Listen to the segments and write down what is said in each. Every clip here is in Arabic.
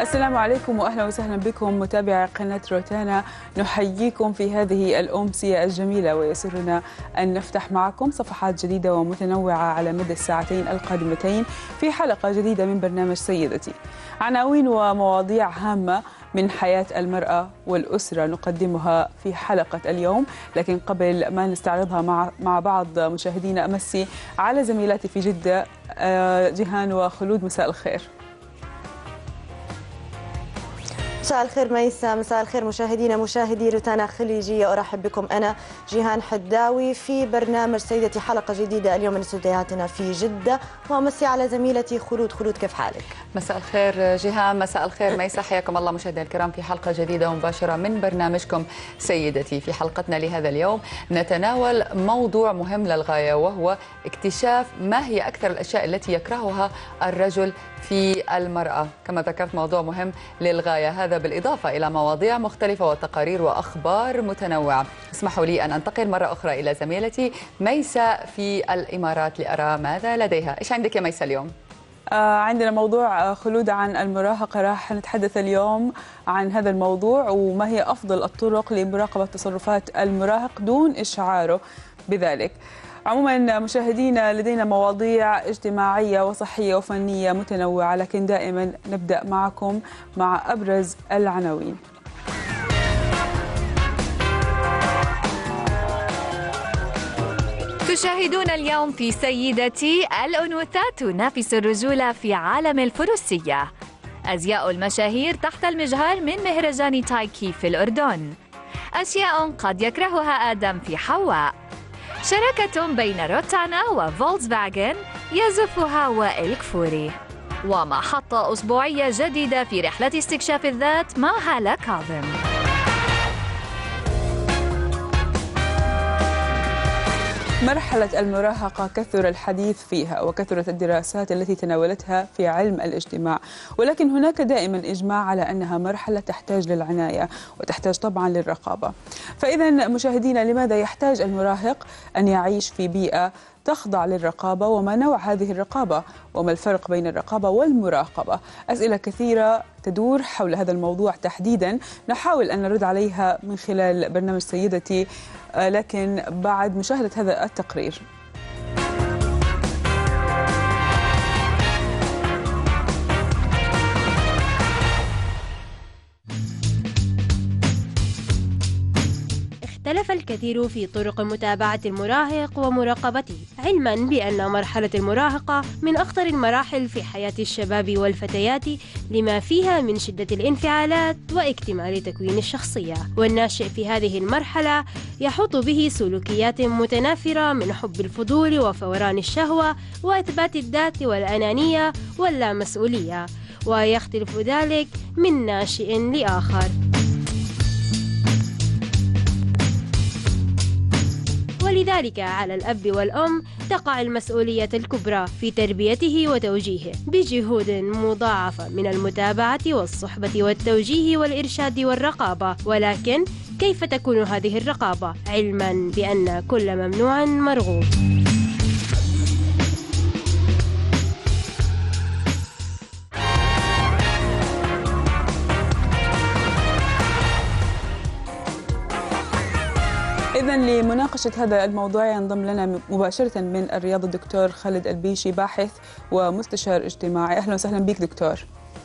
السلام عليكم وأهلا وسهلا بكم متابعي قناة روتانا. نحييكم في هذه الأمسية الجميلة، ويسرنا أن نفتح معكم صفحات جديدة ومتنوعة على مدى الساعتين القادمتين في حلقة جديدة من برنامج سيدتي. عناوين ومواضيع هامة من حياة المرأة والأسرة نقدمها في حلقة اليوم، لكن قبل ما نستعرضها مع بعض مشاهدينا أمسي على زميلاتي في جدة جيهان وخلود. مساء الخير. مساء الخير ميسا، مساء الخير مشاهدينا مشاهدي روتانا خليجية. أرحب بكم أنا جيهان حداوي في برنامج سيدتي، حلقة جديدة اليوم من استديوهاتنا في جدة، وأمسي على زميلتي خلود. خلود كيف حالك؟ مساء الخير جيهان، مساء الخير ميسا، حياكم الله مشاهدينا الكرام في حلقة جديدة ومباشرة من برنامجكم سيدتي. في حلقتنا لهذا اليوم نتناول موضوع مهم للغاية، وهو اكتشاف ما هي أكثر الأشياء التي يكرهها الرجل في المرأة. كما ذكرت موضوع مهم للغاية، هذا بالإضافة إلى مواضيع مختلفة وتقارير وأخبار متنوعة. اسمحوا لي أن أنتقل مرة أخرى إلى زميلتي ميسا في الإمارات لأرى ماذا لديها. إيش عندك يا ميسا اليوم؟ عندنا موضوع خلود عن المراهقة، راح نتحدث اليوم عن هذا الموضوع وما هي أفضل الطرق لمراقبة تصرفات المراهق دون إشعاره بذلك. عموما مشاهدينا لدينا مواضيع اجتماعية وصحية وفنية متنوعة، لكن دائما نبدأ معكم مع أبرز العناوين. تشاهدون اليوم في سيدتي الأنوثة تنافس الرجولة في عالم الفروسية. أزياء المشاهير تحت المجهر من مهرجان تايكي في الأردن. أشياء قد يكرهها آدم في حواء. شراكة بين روتانا وفولكسفاجن يزفها وائل كفوري. ومحطة أسبوعية جديدة في رحلة استكشاف الذات مع هالة كاظم. مرحلة المراهقة كثر الحديث فيها وكثرت الدراسات التي تناولتها في علم الاجتماع، ولكن هناك دائما إجماع على أنها مرحلة تحتاج للعناية وتحتاج طبعا للرقابة. فإذا مشاهدينا، لماذا يحتاج المراهق أن يعيش في بيئة تخضع للرقابة؟ وما نوع هذه الرقابة؟ وما الفرق بين الرقابة والمراقبة؟ أسئلة كثيرة تدور حول هذا الموضوع تحديدا، نحاول أن نرد عليها من خلال برنامج سيدتي، لكن بعد مشاهدة هذا التقرير. اختلف الكثير في طرق متابعة المراهق ومراقبته، علما بأن مرحلة المراهقة من أخطر المراحل في حياة الشباب والفتيات، لما فيها من شدة الانفعالات واكتمال تكوين الشخصية. والناشئ في هذه المرحلة يحوط به سلوكيات متنافرة من حب الفضول وفوران الشهوة وإثبات الذات والأنانية واللامسؤولية، ويختلف ذلك من ناشئ لآخر. ولذلك على الأب والأم تقع المسؤولية الكبرى في تربيته وتوجيهه بجهود مضاعفة من المتابعة والصحبة والتوجيه والإرشاد والرقابة. ولكن كيف تكون هذه الرقابة؟ علما بأن كل ممنوع مرغوب. إذن لمناقشة هذا الموضوع ينضم لنا مباشرة من الرياض الدكتور خالد البيشي، باحث ومستشار اجتماعي. أهلا وسهلا بك دكتور.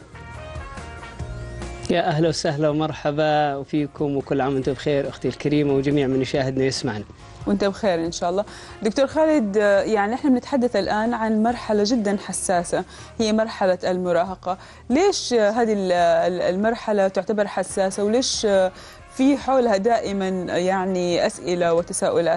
يا أهلا وسهلا ومرحبا وفيكم، وكل عام وأنتم بخير أختي الكريمة وجميع من يشاهدنا ويسمعنا. وأنت بخير إن شاء الله. دكتور خالد، يعني نحن بنتحدث الآن عن مرحلة جدا حساسة، هي مرحلة المراهقة. ليش هذه المرحلة تعتبر حساسة، وليش في حولها دائما يعني أسئلة وتساؤلات؟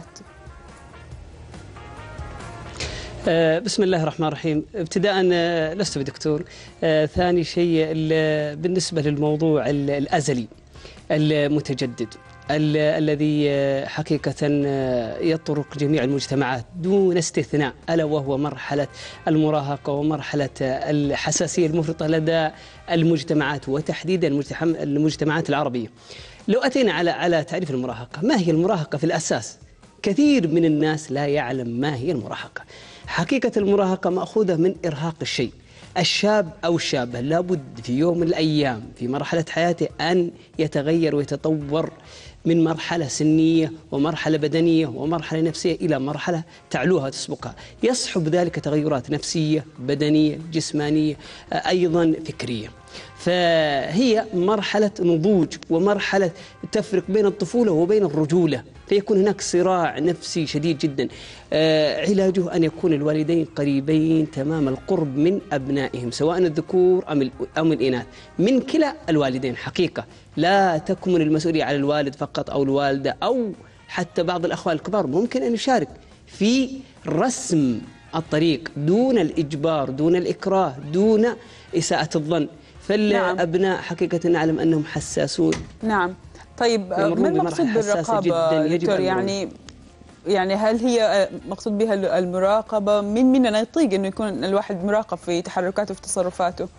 بسم الله الرحمن الرحيم. ابتداء لست بدكتور. ثاني شيء بالنسبة للموضوع الأزلي المتجدد الذي حقيقة يطرق جميع المجتمعات دون استثناء، ألا وهو مرحلة المراهقة ومرحلة الحساسية المفرطة لدى المجتمعات وتحديدا المجتمعات العربية. لو أتينا على تعريف المراهقة، ما هي المراهقة في الأساس؟ كثير من الناس لا يعلم ما هي المراهقة. حقيقة المراهقة مأخوذة من إرهاق الشيء. الشاب أو الشابة لابد في يوم من الأيام في مرحلة حياته أن يتغير ويتطور من مرحلة سنية ومرحلة بدنية ومرحلة نفسية إلى مرحلة تعلوها تسبقها، يصحب ذلك تغيرات نفسية بدنية جسمانية أيضا فكرية. فهي مرحلة نضوج ومرحلة تفرق بين الطفولة وبين الرجولة، فيكون هناك صراع نفسي شديد جدا. علاجه أن يكون الوالدين قريبين تمام القرب من أبنائهم سواء الذكور أم الإناث، من كلا الوالدين حقيقة. لا تكمن المسؤولية على الوالد فقط أو الوالدة أو حتى بعض الأخوال الكبار، ممكن أن يشارك في رسم الطريق دون الإجبار دون الإكراه دون إساءة الظن. فالأبناء حقيقة نعلم أنهم حساسون. نعم. طيب ما المقصود بالرقابة دكتور؟ يعني هل هي مقصود بها المراقبة؟ مننا يطيق أنه يكون الواحد مراقب في تحركاته وفي تصرفاته؟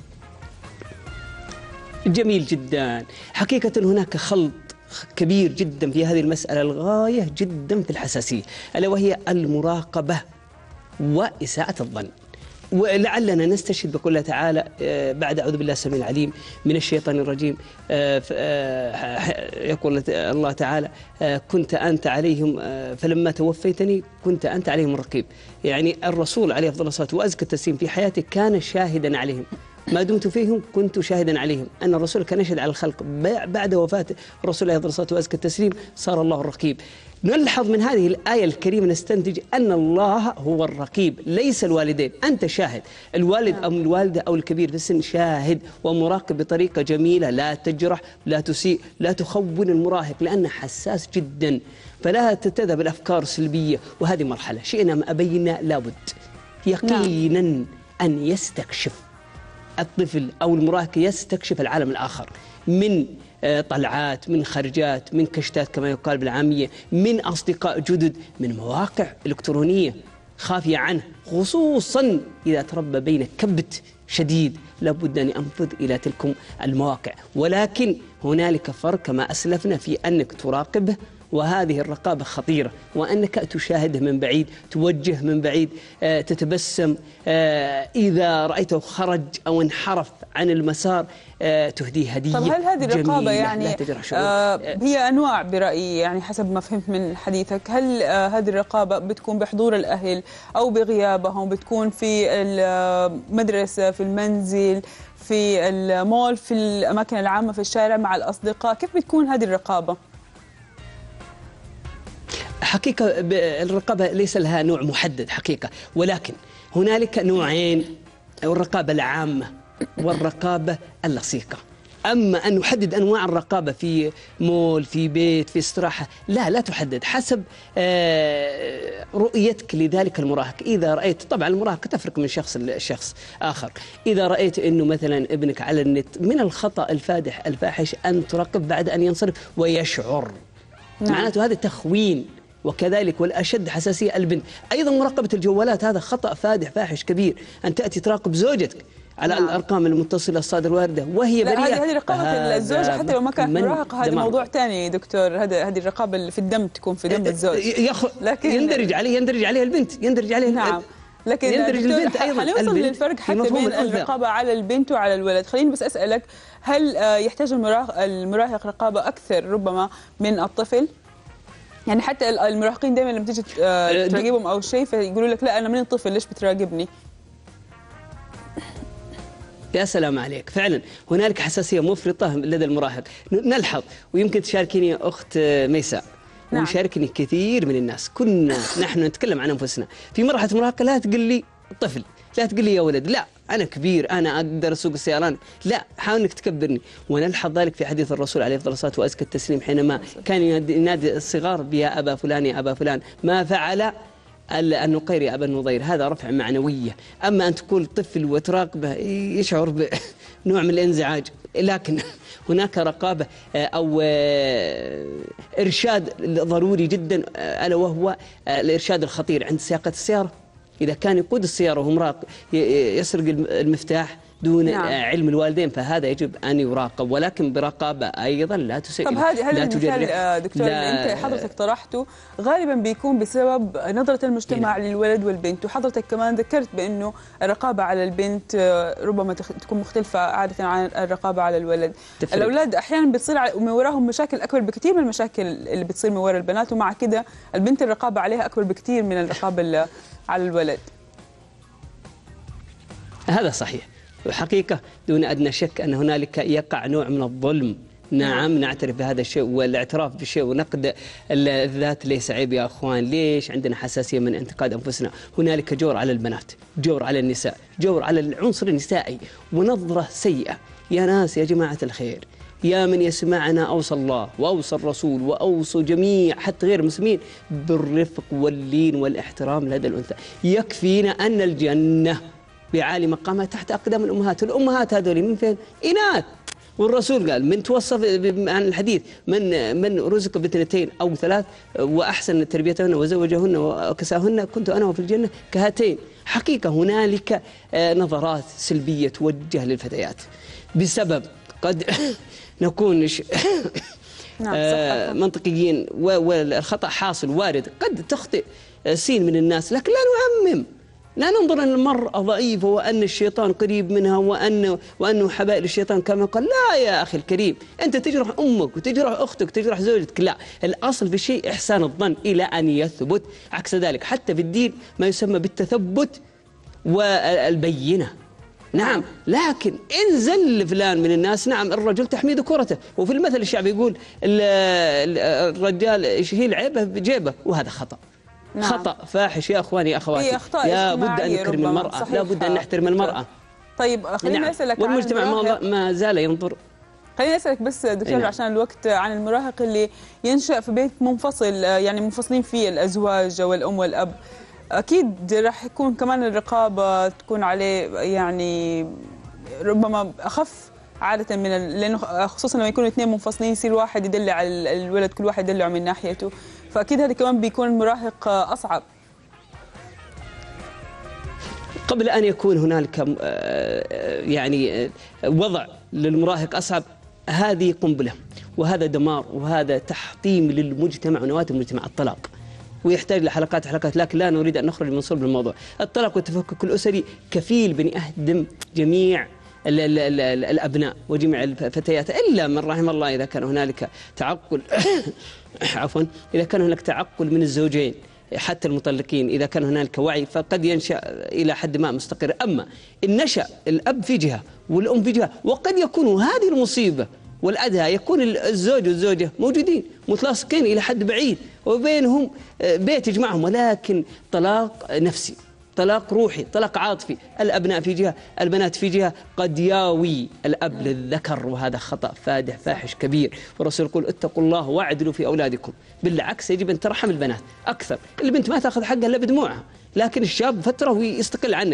جميل جدا. حقيقة هناك خلط كبير جدا في هذه المسألة الغاية جدا في الحساسية، ألا وهي المراقبة وإساءة الظن. ولعلنا نستشهد بقول الله تعالى بعد أعوذ بالله السميع العليم من الشيطان الرجيم، يقول الله تعالى كنت أنت عليهم فلما توفيتني كنت أنت عليهم الرقيب. يعني الرسول عليه أفضل الصلاة وأزكى التسليم في حياته كان شاهدا عليهم، ما دمت فيهم كنت شاهدا عليهم. أن الرسول كان يشهد على الخلق، بعد وفاة الرسول عليه أفضل الصلاة وأزكى التسليم صار الله الرقيب. نلحظ من هذه الآية الكريمة نستنتج أن الله هو الرقيب ليس الوالدين. أنت شاهد، الوالد أو الوالدة أو الكبير في السن شاهد ومراقب بطريقة جميلة، لا تجرح لا تسيء لا تخون المراهق لأنه حساس جدا، فلا تذهب الأفكار السلبية. وهذه مرحلة شئنا ما أبينا لابد يقينا أن يستكشف الطفل أو المراهق، يستكشف العالم الآخر من طلعات، من خرجات، من كشتات كما يقال بالعامية، من أصدقاء جدد، من مواقع إلكترونية خافية عنه، خصوصا إذا تربى بين كبت شديد لابد أن ينفذ إلى تلك المواقع. ولكن هنالك فرق كما أسلفنا في أنك تراقبه، وهذه الرقابة خطيرة، وأنك تشاهده من بعيد، توجه من بعيد، تتبسم، إذا رأيته خرج أو انحرف عن المسار تهديه هدية. طب هل هذه الرقابة يعني هي أنواع برأيي، يعني حسب ما فهمت من حديثك، هل هذه الرقابة بتكون بحضور الأهل أو بغيابهم، بتكون في المدرسة، في المنزل، في المول، في الأماكن العامة، في الشارع، مع الأصدقاء؟ كيف بتكون هذه الرقابة؟ حقيقة الرقابة ليس لها نوع محدد حقيقة، ولكن هنالك نوعين، الرقابة العامة والرقابة اللصيقة. أما أن نحدد أنواع الرقابة في مول، في بيت، في استراحة، لا تحدد، حسب رؤيتك لذلك المراهق. إذا رأيت، طبعا المراهقة تفرق من شخص لشخص آخر، إذا رأيت أنه مثلا ابنك على النت من الخطأ الفاحش أن تراقب بعد أن ينصرف ويشعر، معناته هذا تخوين. وكذلك والأشد حساسية البنت، أيضا مراقبة الجوالات هذا خطأ فادح فاحش كبير، أن تأتي تراقب زوجتك على الأرقام المتصلة الصادر واردة وهي بريئة. هذه رقابة الزوجة حتى لو ما كانت مراهقة، هذا موضوع ثاني دكتور. هذه الرقابة اللي في الدم تكون في دم الزوج، لكن يندرج عليها البنت، يندرج عليها نعم. لكن يندرج البنت أيضا. حنوصل للفرق حتى بين الرقابة على البنت وعلى الولد. خليني بس أسألك، هل يحتاج المراهق رقابة أكثر ربما من الطفل؟ يعني حتى المراهقين دائما لما تيجي تراقبهم أو شيء فيقولوا لك لا أنا من الطفل، ليش بتراقبني؟ يا سلام عليك، فعلا هنالك حساسية مفرطة لدى المراهق. نلحظ، ويمكن تشاركني أخت ميساء، نعم. ويشاركني كثير من الناس، كنا نحن نتكلم عن أنفسنا في مرحلة مراهقة، لا تقول لي طفل، لا تقول لي يا ولد، لا أنا كبير، أنا أقدر أسوق السيارات، لا حاول أنك تكبرني. ونلحظ ذلك في حديث الرسول عليه أفضل الصلاة وأزكى التسليم حينما كان ينادي الصغار بيا أبا فلان يا أبا فلان، ما فعل النقير يا أبا النظير، هذا رفع معنوية. أما أن تكون طفل وتراقبه يشعر بنوع من الانزعاج. لكن هناك رقابة أو إرشاد ضروري جدا، ألا وهو الإرشاد الخطير عند سياقة السيارة. إذا كان يقود السيارة وهو مراقب يسرق المفتاح دون علم الوالدين، فهذا يجب أن يراقب، ولكن برقابة أيضا لا تسيء. طب هذا المثال دكتور اللي أنت حضرتك طرحته غالبا بيكون بسبب نظرة المجتمع للولد والبنت، وحضرتك كمان ذكرت بأنه الرقابة على البنت ربما تكون مختلفة عادة عن الرقابة على الولد. الأولاد أحيانا بتصير من وراهم مشاكل أكبر بكثير من المشاكل اللي بتصير من وراء البنات، ومع كده البنت الرقابة عليها أكبر بكثير من الرقابة على الولد. هذا صحيح، وحقيقة دون أدنى شك أن هنالك يقع نوع من الظلم. نعم نعترف بهذا الشيء، والاعتراف بالشيء ونقد الذات ليس عيب يا أخوان. ليش عندنا حساسية من انتقاد أنفسنا؟ هنالك جور على البنات، جور على النساء، جور على العنصر النسائي، ونظرة سيئة. يا ناس يا جماعة الخير، يا من يسمعنا أوصى الله وأوصى الرسول وأوصوا جميع حتى غير المسلمين بالرفق واللين والاحترام لدى الأنثى. يكفينا أن الجنة بعالي مقامها تحت أقدام الأمهات. الأمهات هذول من فين؟ إناث. والرسول قال من توصف عن الحديث من رزق باثنتين أو ثلاث وأحسن تربيتهن وزوجهن وكساهن كنت أنا وفي الجنة كهاتين. حقيقة هنالك نظرات سلبية توجه للفتيات بسبب قد نكون منطقيين، والخطأ حاصل وارد، قد تخطئ سين من الناس، لكن لا نعمم، لا ننظر أن المرأة ضعيفة وأن الشيطان قريب منها وأنه حبائل الشيطان كما قال. لا يا أخي الكريم، أنت تجرح أمك وتجرح أختك وتجرح زوجتك، لا، الأصل في الشيء إحسان الظن إلى أن يثبت. عكس ذلك حتى في الدين ما يسمى بالتثبت والبينة. نعم، لكن إن زل فلان من الناس، نعم الرجل تحمي ذكورته، وفي المثل الشعبي يقول الرجال يشيل عيبه بجيبه، وهذا خطأ. نعم. خطأ فاحش يا أخواني يا أخواتي. لا بد أن نكرم المرأة، لا بد أن نحترم المرأة. طيب خليني أسألك والمجتمع ما زال ينظر. خليني أسألك بس دكتور عشان الوقت، عن المراهق اللي ينشأ في بيت منفصل، يعني منفصلين فيه الأزواج والأم والأب. أكيد راح يكون كمان الرقابة تكون عليه يعني ربما أخف عادة لأنه خصوصا لما يكونوا اثنين منفصلين يصير واحد يدلع على الولد، كل واحد يدلعه من ناحيته، فأكيد هذا كمان بيكون المراهق أصعب. قبل أن يكون هنالك يعني وضع للمراهق أصعب، هذه قنبلة وهذا دمار وهذا تحطيم للمجتمع ونواة المجتمع. الطلاق ويحتاج لحلقات، لكن لا نريد أن نخرج من صلب الموضوع. الطلاق والتفكك الأسري كفيل بأن يهدم جميع الأبناء وجميع الفتيات، إلا من رحم الله إذا كان هنالك تعقل عفوا، إذا كان هنالك تعقل من الزوجين حتى المطلقين، إذا كان هنالك وعي فقد ينشأ إلى حد ما مستقر. أما إن نشأ الأب في جهة والأم في جهة، وقد يكون هذه المصيبة والأدهى يكون الزوج والزوجة موجودين متلاصقين إلى حد بعيد وبينهم بيت يجمعهم، ولكن طلاق نفسي، طلاق روحي، طلاق عاطفي، الأبناء في جهة البنات في جهة، قد ياوي الأب للذكر، وهذا خطأ فادح فاحش كبير. والرسول يقول اتقوا الله واعدلوا في أولادكم. بالعكس يجب أن ترحم البنات أكثر. البنت ما تأخذ حقها إلا بدموعها، لكن الشاب فترة ويستقل عنك.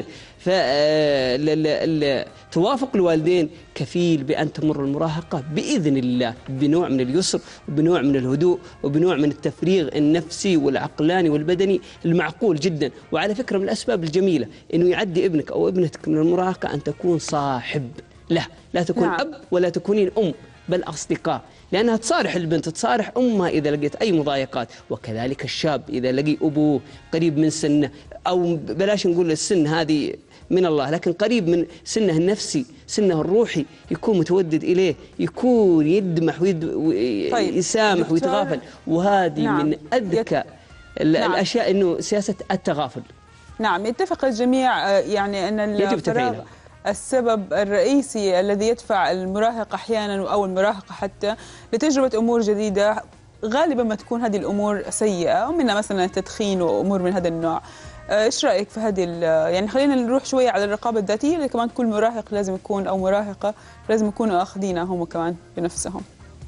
فتوافق الوالدين كفيل بأن تمر المراهقة بإذن الله بنوع من اليسر وبنوع من الهدوء وبنوع من التفريغ النفسي والعقلاني والبدني المعقول جدا. وعلى فكرة من الأسباب الجميلة أنه يعدي ابنك أو ابنتك من المراهقة أن تكون صاحب له، لا تكون أب ولا تكونين أم، بل أصدقاء، لأنها تصارح البنت، تصارح أمها إذا لقيت أي مضايقات. وكذلك الشاب إذا لقي أبوه قريب من سنه، أو بلاش نقول السن هذه من الله، لكن قريب من سنه النفسي، سنه الروحي، يكون متودد إليه، يكون يدمح ويسامح ويتغافل. وهذه من أذكى الأشياء، أنه سياسة التغافل. نعم، يتفق الجميع يعني أن يجب تفعيلها. السبب الرئيسي الذي يدفع المراهق أحيانا أو المراهقة حتى لتجربة أمور جديدة غالبا ما تكون هذه الأمور سيئة، ومنها مثلا التدخين وأمور من هذا النوع. إيش رأيك في هذه يعني خلينا نروح شوية على الرقابة الذاتية اللي كمان كل مراهق لازم يكون أو مراهقة لازم يكونوا أخذينها هم كمان بنفسهم.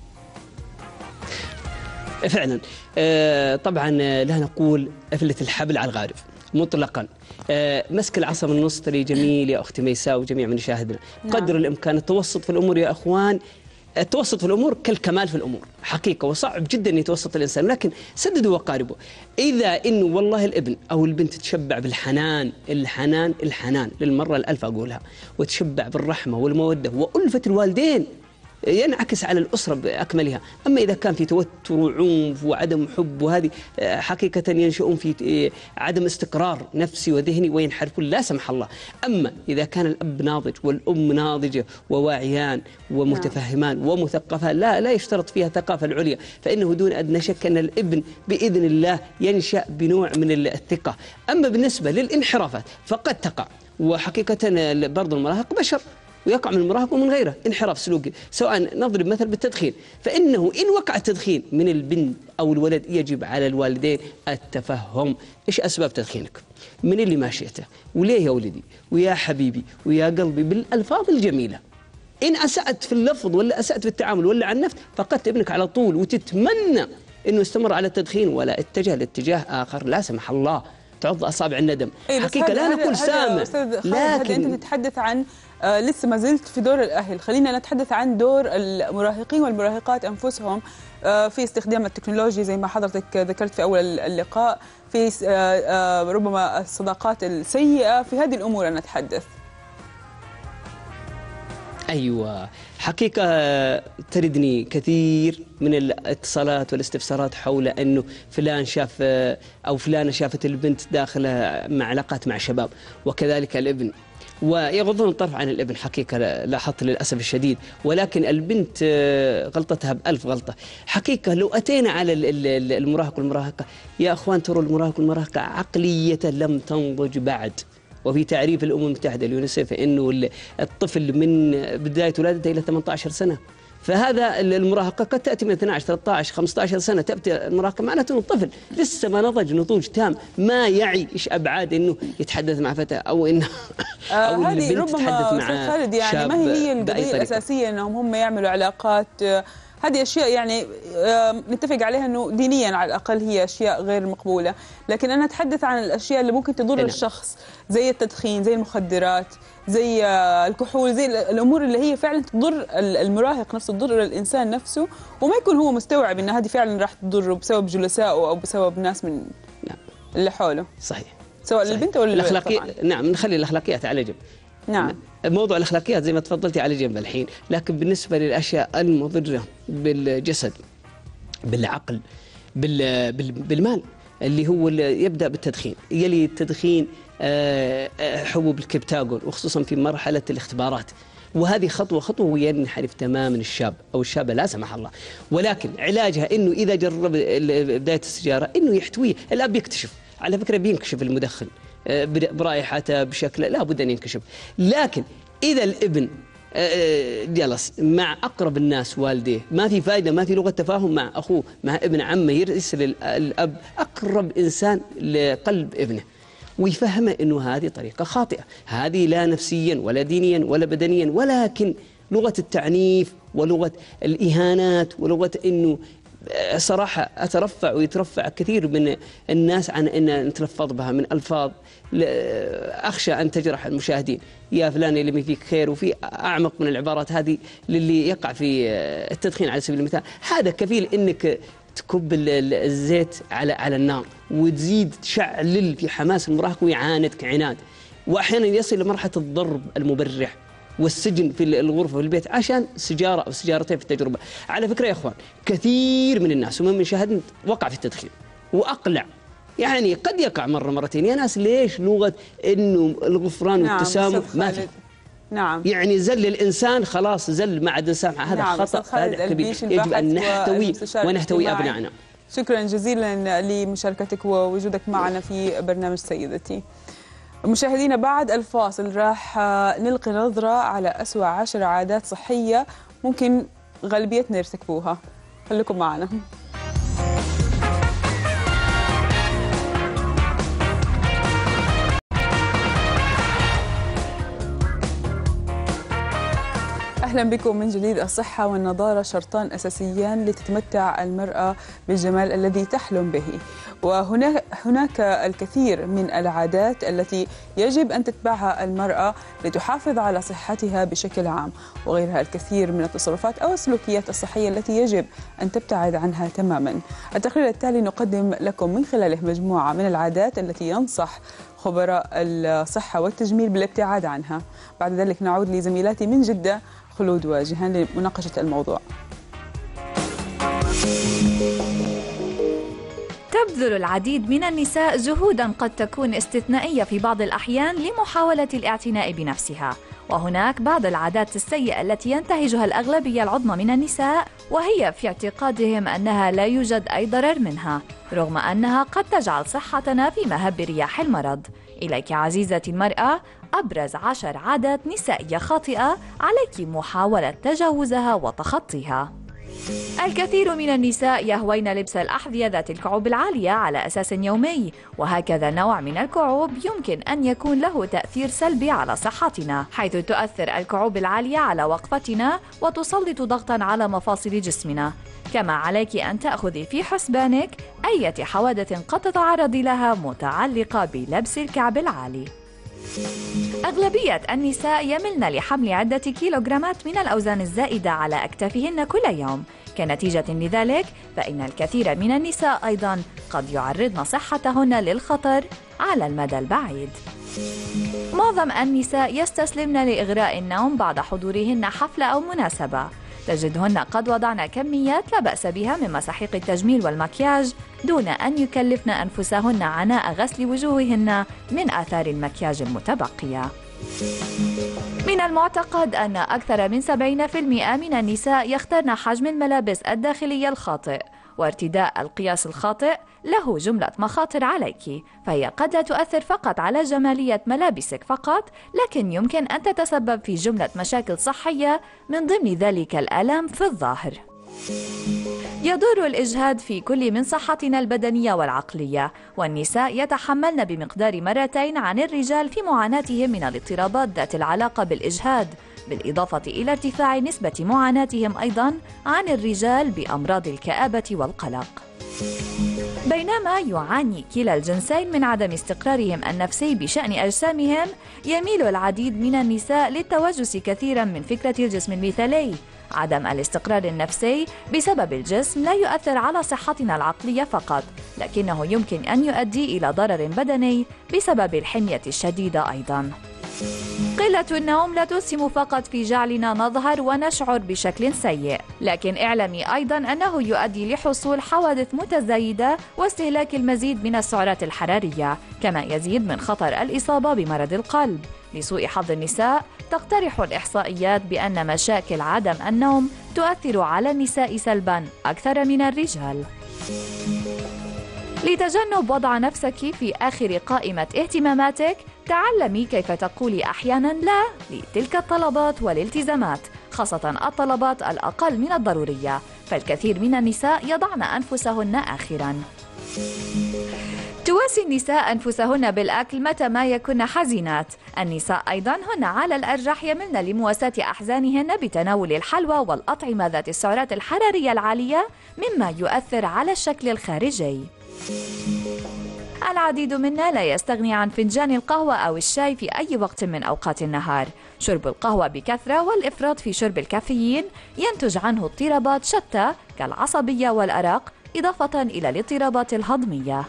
فعلا طبعا لا نقول أفلة الحبل على الغارب مطلقا. مسك العصا من النص طريق جميل يا أختي ميساء وجميع من يشاهدنا. قدر الإمكان التوسط في الأمور يا أخوان، التوسط في الأمور كالكمال في الأمور حقيقة، وصعب جدا أن يتوسط الإنسان، لكن سددوا وقاربوا. إذا إنه والله الابن أو البنت تشبع بالحنان، الحنان للمرة الألف أقولها، وتشبع بالرحمة والمودة وألفة الوالدين، ينعكس على الأسرة بأكملها. أما إذا كان في توتر وعنف وعدم حب، وهذه حقيقة ينشؤون في عدم استقرار نفسي وذهني وينحرفون لا سمح الله. أما إذا كان الأب ناضج والأم ناضجة وواعيان ومتفهمان ومثقفان، لا يشترط فيها الثقافة العليا، فإنه دون أدنى شك أن الابن بإذن الله ينشأ بنوع من الثقة. أما بالنسبة للانحرافات فقد تقع، وحقيقة برضو المراهق بشر ويقع من المراهق ومن غيره انحراف سلوكي، سواء نضرب مثل بالتدخين، فإنه إن وقع التدخين من البنت أو الولد يجب على الوالدين التفهم. إيش أسباب تدخينك؟ من اللي ماشيته؟ وليه يا ولدي؟ ويا حبيبي ويا قلبي، بالألفاظ الجميلة. إن أسأت في اللفظ ولا أسأت في التعامل ولا عن نفس، فقدت ابنك على طول، وتتمنى إنه يستمر على التدخين ولا اتجه لاتجاه آخر لا سمح الله، تعض أصابع الندم. حقيقة لا نقول سامع، لكن أنت تتحدث عن لسه ما زلت في دور الأهل. خلينا نتحدث عن دور المراهقين والمراهقات أنفسهم في استخدام التكنولوجيا زي ما حضرتك ذكرت في أول اللقاء، في ربما الصداقات السيئة، في هذه الأمور أنا أتحدث. أيوة، حقيقة تردني كثير من الاتصالات والاستفسارات حول أنه فلان شاف أو فلانة شافت البنت داخلة مع علاقات مع شباب، وكذلك الابن، ويغضون الطرف عن الابن. حقيقة لاحظت للأسف الشديد، ولكن البنت غلطتها بألف غلطة. حقيقة لو أتينا على المراهق والمراهقة، يا أخوان ترى المراهق والمراهقة عقلية لم تنضج بعد. وفي تعريف الأمم المتحدة اليونيسيف إنه الطفل من بداية ولادته إلى 18 سنة، فهذا المراهقة قد تأتي من 12 13 15 سنة تأتي المراهقة، معناته أنه الطفل لسه ما نضج نضوج تام، ما يعي إيش أبعاد إنه يتحدث مع فتاة أو إنه أو هذه البنت تتحدث مع خالد، يعني ما هي القضية الأساسية أنهم هم يعملوا علاقات؟ هذه أشياء يعني نتفق عليها أنه دينيا على الأقل هي أشياء غير مقبولة، لكن أنا أتحدث عن الأشياء اللي ممكن تضر الشخص، زي التدخين، زي المخدرات، زي الكحول، زي الأمور اللي هي فعلا تضر المراهق نفسه، تضر الإنسان نفسه، وما يكون هو مستوعب أن هذه فعلا راح تضره بسبب جلسائه أو بسبب ناس من اللي حوله. صحيح، سواء للبنت أو الأخلاقية. نعم، نخلي الأخلاقيات على جنب. نعم، موضوع الأخلاقيات زي ما تفضلتي على جنب الحين، لكن بالنسبة للأشياء المضرة بالجسد، بالعقل، بالمال، اللي هو اللي يبدأ بالتدخين، يلي التدخين حبوب الكبتاغون، وخصوصا في مرحلة الاختبارات، وهذه خطوة وينحرف تماما الشاب أو الشابة لا سمح الله. ولكن علاجها إنه إذا جرب بداية السيجارة إنه يحتويه، الأب يكتشف، على فكرة بينكشف المدخن برائحته بشكل لا بد أن ينكشف. لكن إذا الابن جلس مع أقرب الناس والديه، ما في فائدة، ما في لغة تفاهم مع أخوه، مع ابن عمه، يرسل الأب أقرب إنسان لقلب ابنه ويفهمه أنه هذه طريقة خاطئة، هذه لا نفسيا ولا دينيا ولا بدنيا، ولكن لغة التعنيف ولغة الإهانات ولغة أنه صراحة أترفع ويترفع كثير من الناس عن أن نتلفظ بها من ألفاظ أخشى أن تجرح المشاهدين، يا فلان اللي فيك خير، وفي أعمق من العبارات هذه للي يقع في التدخين على سبيل المثال. هذا كفيل أنك تكب الزيت على النار وتزيد تشعلل في حماس المراهق ويعاندك عناد، وأحيانا يصل لمرحلة الضرب المبرح والسجن في الغرفة في البيت عشان سيجارة أو سيجارتين في التجربة. على فكرة يا إخوان، كثير من الناس ومن شاهدنا وقع في التدخين وأقلع، يعني قد يقع مرة مرتين. يا ناس ليش لغة إنه الغفران والتسامح ما في؟ نعم، يعني زل الإنسان خلاص زل ما عاد نسامح، هذا خطأ، هذا كبير، يجب أن نحتوي ونحتوي أبنائنا. شكرا جزيلا لمشاركتك ووجودك معنا في برنامج سيدتي. مشاهدينا، بعد الفاصل راح نلقي نظرة على أسوأ 10 عادات صحية ممكن غالبيتنا يرتكبوها. خليكم معنا. أهلا بكم من جديد. الصحة والنضارة شرطان أساسيان لتتمتع المرأة بالجمال الذي تحلم به، وهناك الكثير من العادات التي يجب أن تتبعها المرأة لتحافظ على صحتها بشكل عام، وغيرها الكثير من التصرفات أو السلوكيات الصحية التي يجب أن تبتعد عنها تماما. التقرير التالي نقدم لكم من خلاله مجموعة من العادات التي ينصح خبراء الصحة والتجميل بالابتعاد عنها. بعد ذلك نعود لزميلاتي من جدة خلود وجيهان لمناقشة الموضوع. تبذل العديد من النساء جهوداً قد تكون استثنائية في بعض الأحيان لمحاولة الاعتناء بنفسها، وهناك بعض العادات السيئة التي ينتهجها الأغلبية العظمى من النساء، وهي في اعتقادهم أنها لا يوجد أي ضرر منها، رغم أنها قد تجعل صحتنا في مهب رياح المرض. إليك عزيزتي المرأة أبرز 10 عادات نسائية خاطئة عليك محاولة تجاوزها وتخطيها. الكثير من النساء يهوين لبس الأحذية ذات الكعوب العالية على أساس يومي، وهكذا نوع من الكعوب يمكن أن يكون له تأثير سلبي على صحتنا، حيث تؤثر الكعوب العالية على وقفتنا وتسلط ضغطا على مفاصل جسمنا. كما عليك أن تأخذي في حسبانك أي حوادث قد تتعرضي لها متعلقة بلبس الكعب العالي. أغلبية النساء يملن لحمل عدة كيلوغرامات من الأوزان الزائدة على أكتافهن كل يوم. كنتيجة لذلك فإن الكثير من النساء أيضاً قد يعرضن صحتهن للخطر على المدى البعيد. معظم النساء يستسلمن لإغراء النوم بعد حضورهن حفلة أو مناسبة. تجدهن قد وضعن كميات لا بأس بها من مساحيق التجميل والمكياج دون أن يكلفن أنفسهن عناء غسل وجوههن من آثار المكياج المتبقية. من المعتقد أن أكثر من 70% من النساء يختارن حجم الملابس الداخلية الخاطئ، وارتداء القياس الخاطئ له جملة مخاطر عليك، فهي قد لا تؤثر فقط على جمالية ملابسك فقط، لكن يمكن أن تتسبب في جملة مشاكل صحية من ضمن ذلك الآلام في الظهر. يدور الإجهاد في كل من صحتنا البدنية والعقلية، والنساء يتحملن بمقدار 2 عن الرجال في معاناتهم من الاضطرابات ذات العلاقة بالإجهاد، بالإضافة إلى ارتفاع نسبة معاناتهم أيضاً عن الرجال بأمراض الكآبة والقلق. بينما يعاني كلا الجنسين من عدم استقرارهم النفسي بشأن أجسامهم، يميل العديد من النساء للتوجس كثيراً من فكرة الجسم المثالي. عدم الاستقرار النفسي بسبب الجسم لا يؤثر على صحتنا العقلية فقط، لكنه يمكن أن يؤدي إلى ضرر بدني بسبب الحمية الشديدة أيضاً. قلة النوم لا تسهم فقط في جعلنا نظهر ونشعر بشكل سيء، لكن اعلمي أيضاً أنه يؤدي لحصول حوادث متزايدة واستهلاك المزيد من السعرات الحرارية، كما يزيد من خطر الإصابة بمرض القلب. لسوء حظ النساء تقترح الإحصائيات بأن مشاكل عدم النوم تؤثر على النساء سلباً أكثر من الرجال. لتجنب وضع نفسك في آخر قائمة اهتماماتك، تعلمي كيف تقولي أحياناً لا لتلك الطلبات والالتزامات، خاصة الطلبات الأقل من الضرورية، فالكثير من النساء يضعن أنفسهن آخراً. تواسي النساء أنفسهن بالأكل متى ما يكن حزينات. النساء أيضاً هن على الأرجح يملن لمواساة أحزانهن بتناول الحلوى والأطعمة ذات السعرات الحرارية العالية، مما يؤثر على الشكل الخارجي. العديد منا لا يستغني عن فنجان القهوة أو الشاي في أي وقت من أوقات النهار. شرب القهوة بكثرة والإفراط في شرب الكافيين ينتج عنه اضطرابات شتى كالعصبية والأرق، إضافة إلى الاضطرابات الهضمية.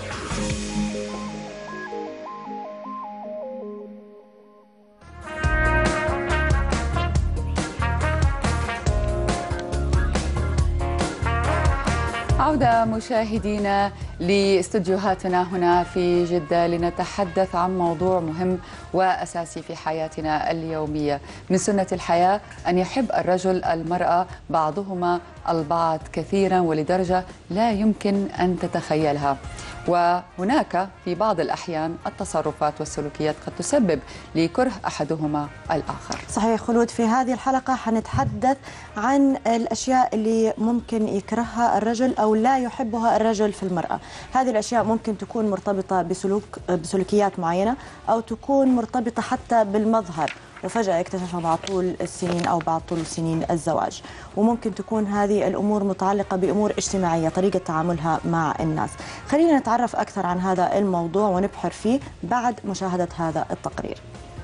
عودة مشاهدينا لاستديوهاتنا هنا في جدة لنتحدث عن موضوع مهم وأساسي في حياتنا اليومية. من سنة الحياة أن يحب الرجل المرأة بعضهما البعض كثيرا ولدرجة لا يمكن أن تتخيلها، وهناك في بعض الأحيان التصرفات والسلوكيات قد تسبب لكره أحدهما الآخر. صحيح خلود، في هذه الحلقة حنتحدث عن الأشياء اللي ممكن يكرهها الرجل أو لا يحبها الرجل في المرأة. هذه الأشياء ممكن تكون مرتبطة بسلوكيات معينة أو تكون مرتبطة حتى بالمظهر، وفجأة اكتشفها بعد طول السنين أو بعد طول سنين الزواج. وممكن تكون هذه الأمور متعلقة بأمور اجتماعية، طريقة تعاملها مع الناس. خلينا نتعرف أكثر عن هذا الموضوع ونبحر فيه بعد مشاهدة هذا التقرير.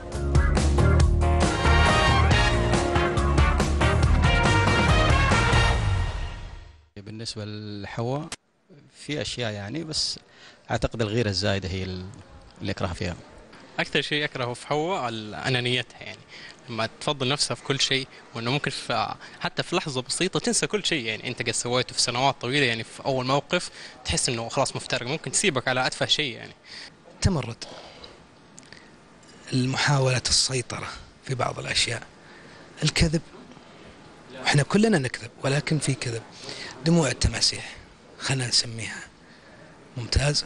بالنسبة لحواء في أشياء يعني، بس أعتقد الغيرة الزايدة هي اللي أكره فيها. أكثر شيء أكرهه في حواء أنانيتها، يعني لما تفضل نفسها في كل شيء، وأنه ممكن حتى في لحظة بسيطة تنسى كل شيء يعني أنت قد سويته في سنوات طويلة. يعني في أول موقف تحس أنه خلاص مفترق، ممكن تسيبك على أتفه شيء يعني. تمرد، المحاولة السيطرة في بعض الأشياء، الكذب، احنا كلنا نكذب ولكن في كذب، دموع التماسيح خلينا نسميها، ممتاز.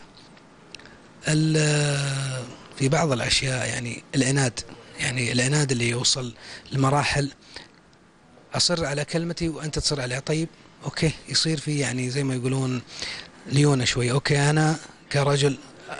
في بعض الأشياء يعني العناد، يعني العناد اللي يوصل لمراحل أصر على كلمتي وأنت تصر عليها. طيب أوكي، يصير في يعني زي ما يقولون ليونة شوي. أوكي أنا كرجل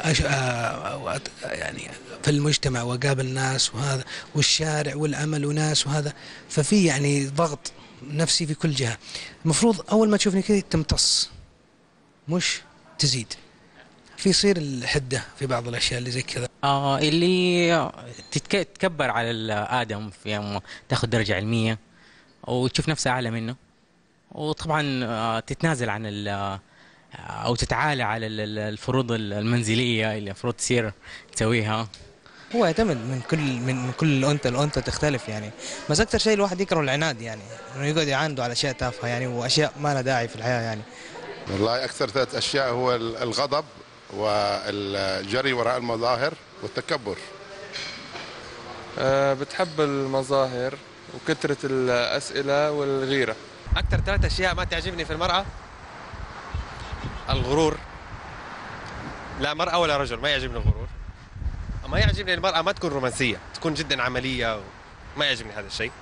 يعني في المجتمع وقابل ناس وهذا والشارع والعمل وناس وهذا، ففي يعني ضغط نفسي في كل جهة. المفروض أول ما تشوفني كذا تمتص مش تزيد. في يصير الحدة في بعض الأشياء اللي زي كذا. اللي تتكبر على الآدم في يوم تاخذ درجة علمية وتشوف نفسها أعلى منه، وطبعا تتنازل عن أو تتعالى على الفروض المنزلية اللي المفروض تصير تسويها. هو يعتمد من كل الأنثى تختلف يعني، بس أكثر شيء الواحد يكره العناد، يعني إنه يقعد يعاندوا على أشياء تافهة يعني، وأشياء ما لها داعي في الحياة يعني. والله أكثر 3 أشياء هو الغضب والجري وراء المظاهر والتكبر. بتحب المظاهر وكثرة الأسئلة والغيرة. أكثر 3 أشياء ما تعجبني في المرأة: الغرور، لا مرأة ولا رجل ما يعجبني الغرور. ما يعجبني المرأة ما تكون رومانسية، تكون جدا عملية، ما يعجبني هذا الشيء.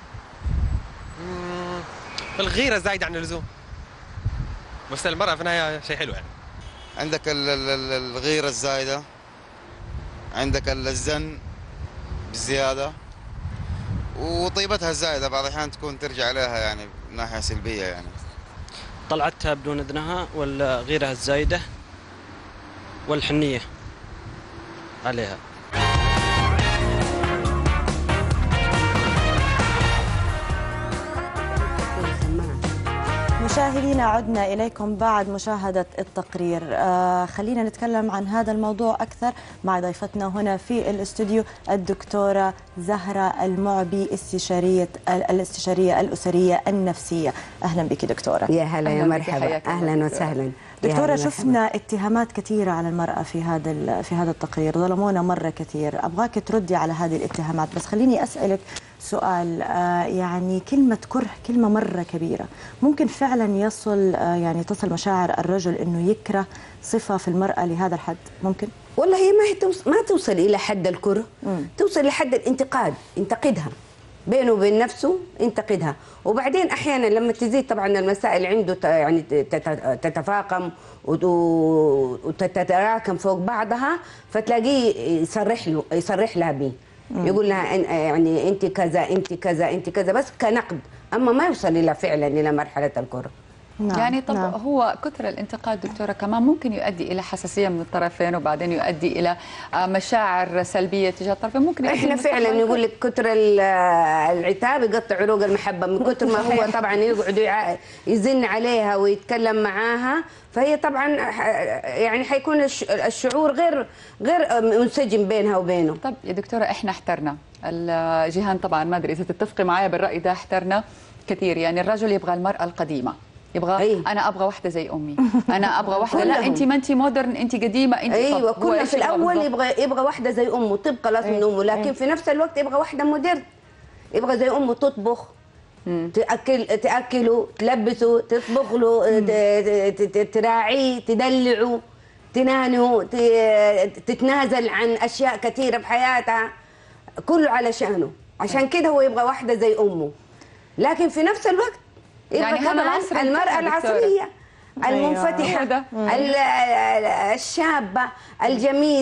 الغيرة زايدة عن اللزوم، بس المرأة في النهاية شيء حلو يعني. عندك الغيرة الزايدة، عندك الزن بزيادة، وطيبتها الزايدة بعض الأحيان تكون ترجع عليها يعني من ناحية سلبية يعني. طلعتها بدون إذنها، والغيرة الزايدة، والحنية عليها. مشاهدينا عدنا إليكم بعد مشاهدة التقرير. خلينا نتكلم عن هذا الموضوع أكثر مع ضيفتنا هنا في الاستوديو الدكتورة زهرة المعبي، الاستشارية الأسرية النفسية. أهلا بك دكتورة. يا هلا يا مرحبا، أهلا وسهلا دكتورة. شفنا اتهامات كثيرة على المرأة في هذا التقرير، ظلمونا مرة كثير. أبغاك تردي على هذه الاتهامات، بس خليني أسألك سؤال. يعني كلمة كره كلمة مرة كبيرة، ممكن فعلا يعني تصل مشاعر الرجل إنه يكره صفة في المرأة لهذا الحد؟ ممكن؟ والله هي ما توصل إلى حد الكره، توصل لحد الانتقاد، انتقدها بينه وبين نفسه، انتقدها. وبعدين أحيانا لما تزيد طبعا المسائل عنده يعني تتفاقم وتتراكم فوق بعضها، فتلاقيه يصرح لها بيه، يقول لها يعني انت كذا انت كذا انت كذا، بس كنقد، اما ما يوصل الى فعلا الى مرحله الكره. نعم. يعني طب نعم. هو كثر الانتقاد دكتورة كمان ممكن يؤدي إلى حساسية من الطرفين، وبعدين يؤدي إلى مشاعر سلبية تجاه الطرفين. ممكن احنا فعلا يقول لك كثر العتاب يقطع عروق المحبة، من كثر ما هو طبعا يقعد يزن عليها ويتكلم معاها، فهي طبعا يعني حيكون الشعور غير منسجم بينها وبينه. طب يا دكتورة احنا احترنا جيهان، طبعا ما ادري اذا تتفقي معايا بالرأي ده، احترنا كثير. يعني الرجل يبغى المرأة القديمة، يبغى انا ابغى واحده زي امي، انا ابغى واحده لا انت ما انت مودرن، انت قديمه، انت ايوه. كنا في الاول يبغى واحده زي امه، تبقى خلاص من امه، لكن في نفس الوقت يبغى واحده مودرن، يبغى زي امه، تطبخ، تاكله، تلبسه، تطبخ له، تراعيه، تدلعه، تنانه، تتنازل عن اشياء كثيره بحياتها، كله علشانه. عشان كده هو يبغى واحده زي امه، لكن في نفس الوقت يعني كمان المرأة العصرية المنفتحة الشابة الجميلة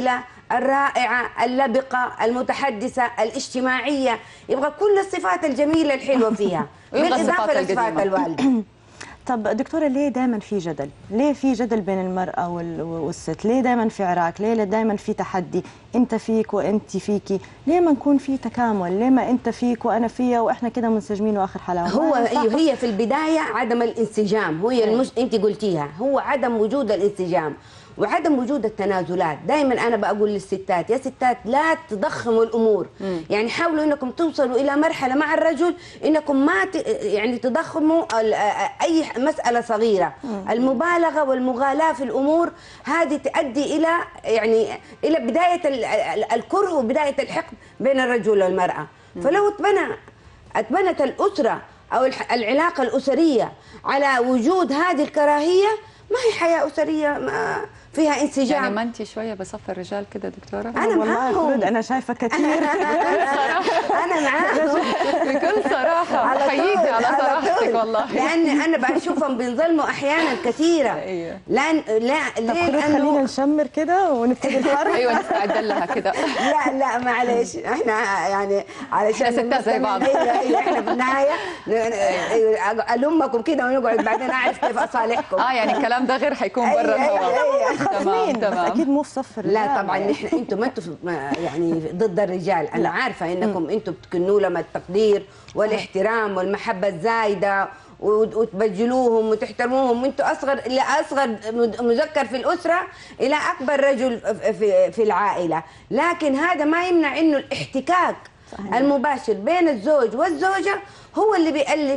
الرائعة اللبقة المتحدثة الاجتماعية، يبغى كل الصفات الجميلة الحلوة فيها بالإضافة للصفات الوالدة. طب دكتورة، ليه دائما في جدل؟ ليه في جدل بين المرأة والست؟ ليه دائما في عراك؟ ليه دائما في تحدي؟ انت فيك وانت فيكي؟ ليه ما نكون في تكامل؟ ليه ما انت فيك وانا فيا واحنا كده منسجمين واخر حلاوه؟ هي في البداية عدم الانسجام، انت قلتيها، هو عدم وجود الانسجام وعدم وجود التنازلات. دائما انا بقول للستات، يا ستات لا تضخموا الامور، يعني حاولوا انكم توصلوا الى مرحله مع الرجل انكم ما يعني تضخموا اي مساله صغيره. المبالغه والمغالاه في الامور هذه تؤدي الى الى بدايه الكره وبدايه الحقد بين الرجل والمراه. فلو اتبنت الاسره او العلاقه الاسريه على وجود هذه الكراهيه، ما هي حياه اسريه فيها انسجام. يعني ما انت شويه بصف الرجال كده دكتوره؟ انا معاهم، انا شايفه كثير. انا معاهم بكل صراحه، احييكي على صراحتك والله، لان انا بشوفهم بينظلموا احيانا كثيره. لا ليه؟ خلينا نشمر كده ونبتدي الحرب. ايوه نستعد لها كده. لا معلش، احنا يعني علشان ستات زي بعض. احنا في النهايه المكم كده ونقعد بعدين اعرف كيف اصالحكم. يعني الكلام ده غير حيكون برا الهواء. تمام، بس اكيد مو في صف الرجال. لا طبعا انتم ما انتم يعني ضد الرجال، انا عارفه انكم انتم بتكنوا لهم التقدير والاحترام والمحبه الزايده وتبجلوهم وتحترموهم، وانتم اصغر مذكر في الاسره الى اكبر رجل في العائله، لكن هذا ما يمنع انه الاحتكاك المباشر بين الزوج والزوجه هو اللي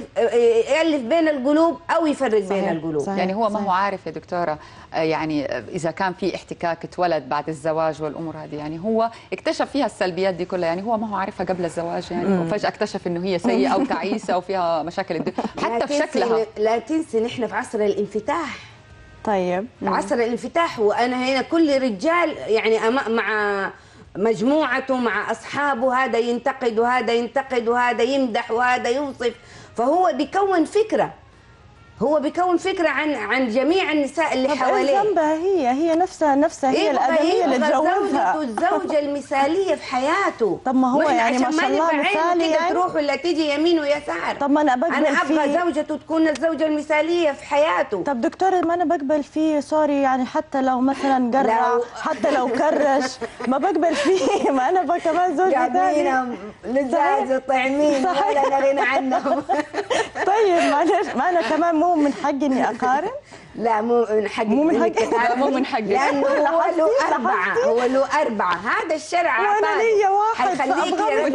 يألف بين القلوب أو يفرق بين القلوب. يعني هو ما هو عارف يا دكتورة، يعني إذا كان في احتكاك اتولد بعد الزواج والأمور هذه، يعني هو اكتشف فيها السلبيات دي كلها، يعني هو ما هو عارفها قبل الزواج، يعني وفجأة اكتشف إنه هي سيئة أو تعيسة أو فيها مشاكل حتى في شكلها. لا تنسي نحن في عصر الانفتاح. طيب عصر الانفتاح، وأنا هنا كل رجال يعني مع مجموعته مع أصحابه، هذا ينتقد وهذا ينتقد وهذا يمدح وهذا يوصف، فهو بيكون فكرة، هو بيكون فكرة عن جميع النساء اللي حواليه. ذنبها هي نفسها هي الآدمية اللي تجوزها. الزوجة المثالية في حياته. طب ما هو يعني ما شاء الله مثالي، يعني تروح ولا تيجي يمين ويسار. طب ما أنا أبغى زوجته تكون الزوجة المثالية في حياته. طب دكتورة، ما أنا بقبل فيه، سوري يعني حتى لو مثلا قرع، حتى لو كرش ما بقبل فيه، ما أنا بقى كمان زوجة ثانية. لزاز وطعمين ولا غنى عنهم. طيب معلش، ما أنا كمان مو من حقي إني أقارن؟ لا مو من حقك، مو من حقك، لأنه هو له أربعة، هذا الشرع وأنا لي واحد حيخليكي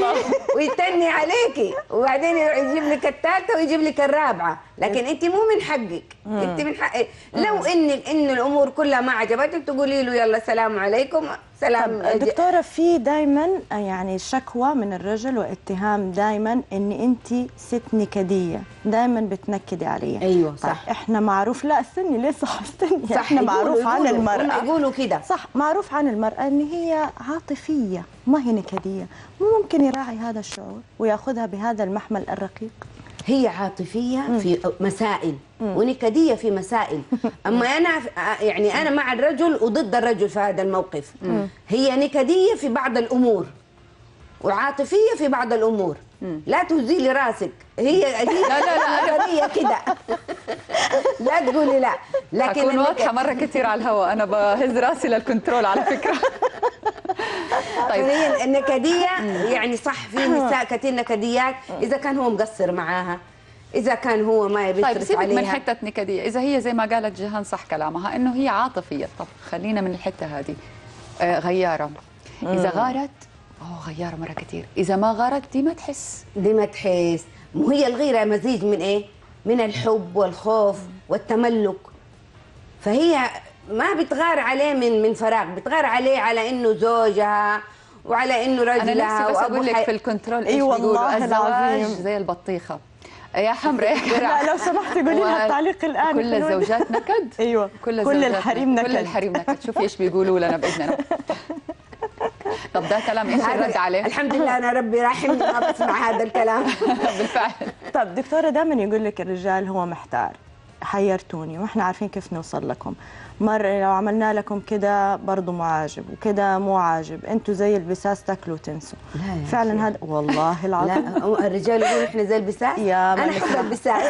ويتني عليكي، وبعدين يجيب لك الثالثة ويجيب لك الرابعة، لكن أنت مو من حقك، أنت من حقك. لو إن الأمور كلها ما عجبتك تقولي له يلا السلام عليكم سلام. دكتورة، في دائما يعني شكوى من الرجل واتهام دائما ان انت ست نكديه، دائما بتنكدي عليها. ايوه صح. احنا معروف، لا استني ليه صح استني صح، احنا معروف عن المراه، يقولوا كده صح، معروف عن المراه ان هي عاطفيه ما هي نكديه، ممكن يراعي هذا الشعور وياخذها بهذا المحمل الرقيق. هي عاطفية في مسائل ونكدية في مسائل، أما أنا مع الرجل وضد الرجل في هذا الموقف. هي نكدية في بعض الأمور وعاطفية في بعض الأمور. لا تهزيلي راسك، هي لا كده. لا تقولي لا، لكن أكون واضحة مرة كثير على الهواء، أنا بهز راسي للكنترول على فكرة. طيب هي النكدية يعني صح، في نساء كثير نكديات إذا كان هو مقصر معاها، إذا كان هو ما يبي يصرف عليها. طيب سيبك من حتة نكدية، إذا هي زي ما قالت جيهان صح كلامها إنه هي عاطفية، طب خلينا من الحتة هذه. غيارة إذا غارت غيارة مرة كثير، إذا ما غارت دي ما تحس. مو هي الغيرة مزيج من إيه؟ من الحب والخوف والتملك، فهي ما بتغار عليه من فراغ، بتغار عليه على إنه زوجها وعلى إنه رجلها. أنا نفسي بس أقول لك في الكنترول إيش بيقولوا، الزواج زي البطيخة يا حمرا يا كرع. لا لو سمحتي قولي لها التعليق الآن. كل الزوجات نكد. أيوه كل الحريم نكد. كل الحريم نكد، شوفي إيش بيقولوا لنا بإذننا. طب ده كلام ايش الرد عليه؟ الحمد لله انا ربي راحمني ما بسمع هذا الكلام. بالفعل. طب دكتوره، دائما يقول لك الرجال هو محتار، حيرتوني واحنا عارفين كيف نوصل لكم. مرة لو عملنا لكم كده برضه مو عاجب وكده مو عاجب، انتوا زي البساس تاكلوا وتنسوا. فعلا هذا والله العظيم. لا الرجال يقولوا احنا زي البساس. انا احب البساس.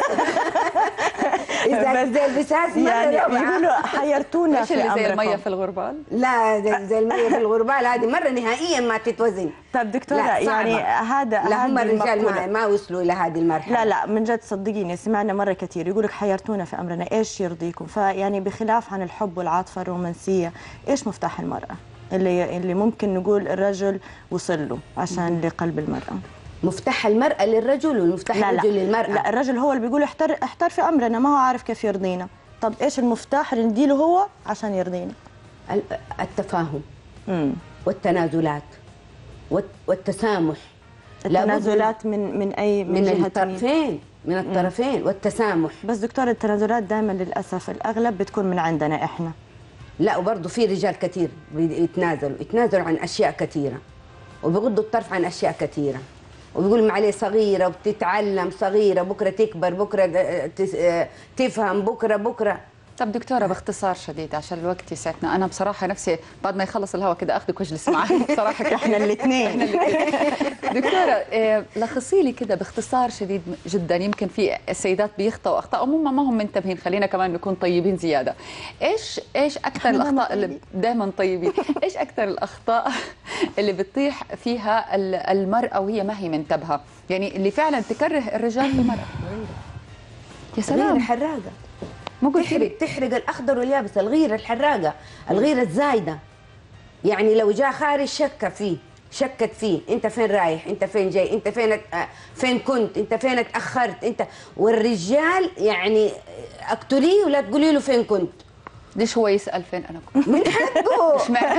اذا زي البساس يعني يقولوا حيرتونا ايش اللي زي الميه في الغربال؟ لا زي الميه في الغربال هذه مره نهائيا ما تتوزن. طيب دكتوره يعني هذا لا هم الرجال ما وصلوا الى هذه المرحله. لا من جد صدقيني سمعنا مره كثير يقولك حيرتونا في امرنا، ايش يرضيكم؟ فيعني بخلاف عن الحب والعاطفه الرومانسيه، ايش مفتاح المراه اللي ممكن نقول الرجل وصل له عشان لقلب المراه؟ مفتاح المرأة للرجل والمفتاح الرجل للمرأة. لا الرجل هو اللي بيقول احتر في أمرنا، ما هو عارف كيف يرضينا. طب إيش المفتاح اللي نديله هو عشان يرضينا؟ التفاهم والتنازلات والتسامح. التنازلات من أي من الطرفين، من الطرفين والتسامح. بس دكتور التنازلات دائما للأسف الأغلب بتكون من عندنا إحنا. لا وبرضه في رجال كثير يتنازلوا عن أشياء كثيرة وبيغضوا الطرف عن أشياء كثيرة وبيقول عليه صغيرة وبتتعلم صغيرة، بكرة تكبر، بكرة تفهم، بكرة. طب دكتورة باختصار شديد عشان الوقت يسعفنا، أنا بصراحة نفسي بعد ما يخلص الهواء كده أخذك واجلس معك بصراحة إحنا الاثنين. دكتورة لخصي لي كده باختصار شديد جدا، يمكن في السيدات بيخطئوا أخطاء هم ما هم منتبهين، خلينا كمان نكون طيبين زيادة. إيش أكثر الأخطاء اللي دائما طيبين؟ إيش أكثر الأخطاء اللي بتطيح فيها المرأة وهي ما هي منتبهة؟ يعني اللي فعلا تكره الرجال في المرأة. يا سلام الحراقة تحرق الأخضر واليابس، الغيرة الحراقة، الغيرة الزايدة. يعني لو جاء خارج شكت فيه، انت فين رايح، انت فين جاي، انت فين كنت، انت فين اتأخرت، انت. والرجال يعني اقتليه ولا تقولي له فين كنت. ليش هو يسأل فين أنا كنت؟ من حقه.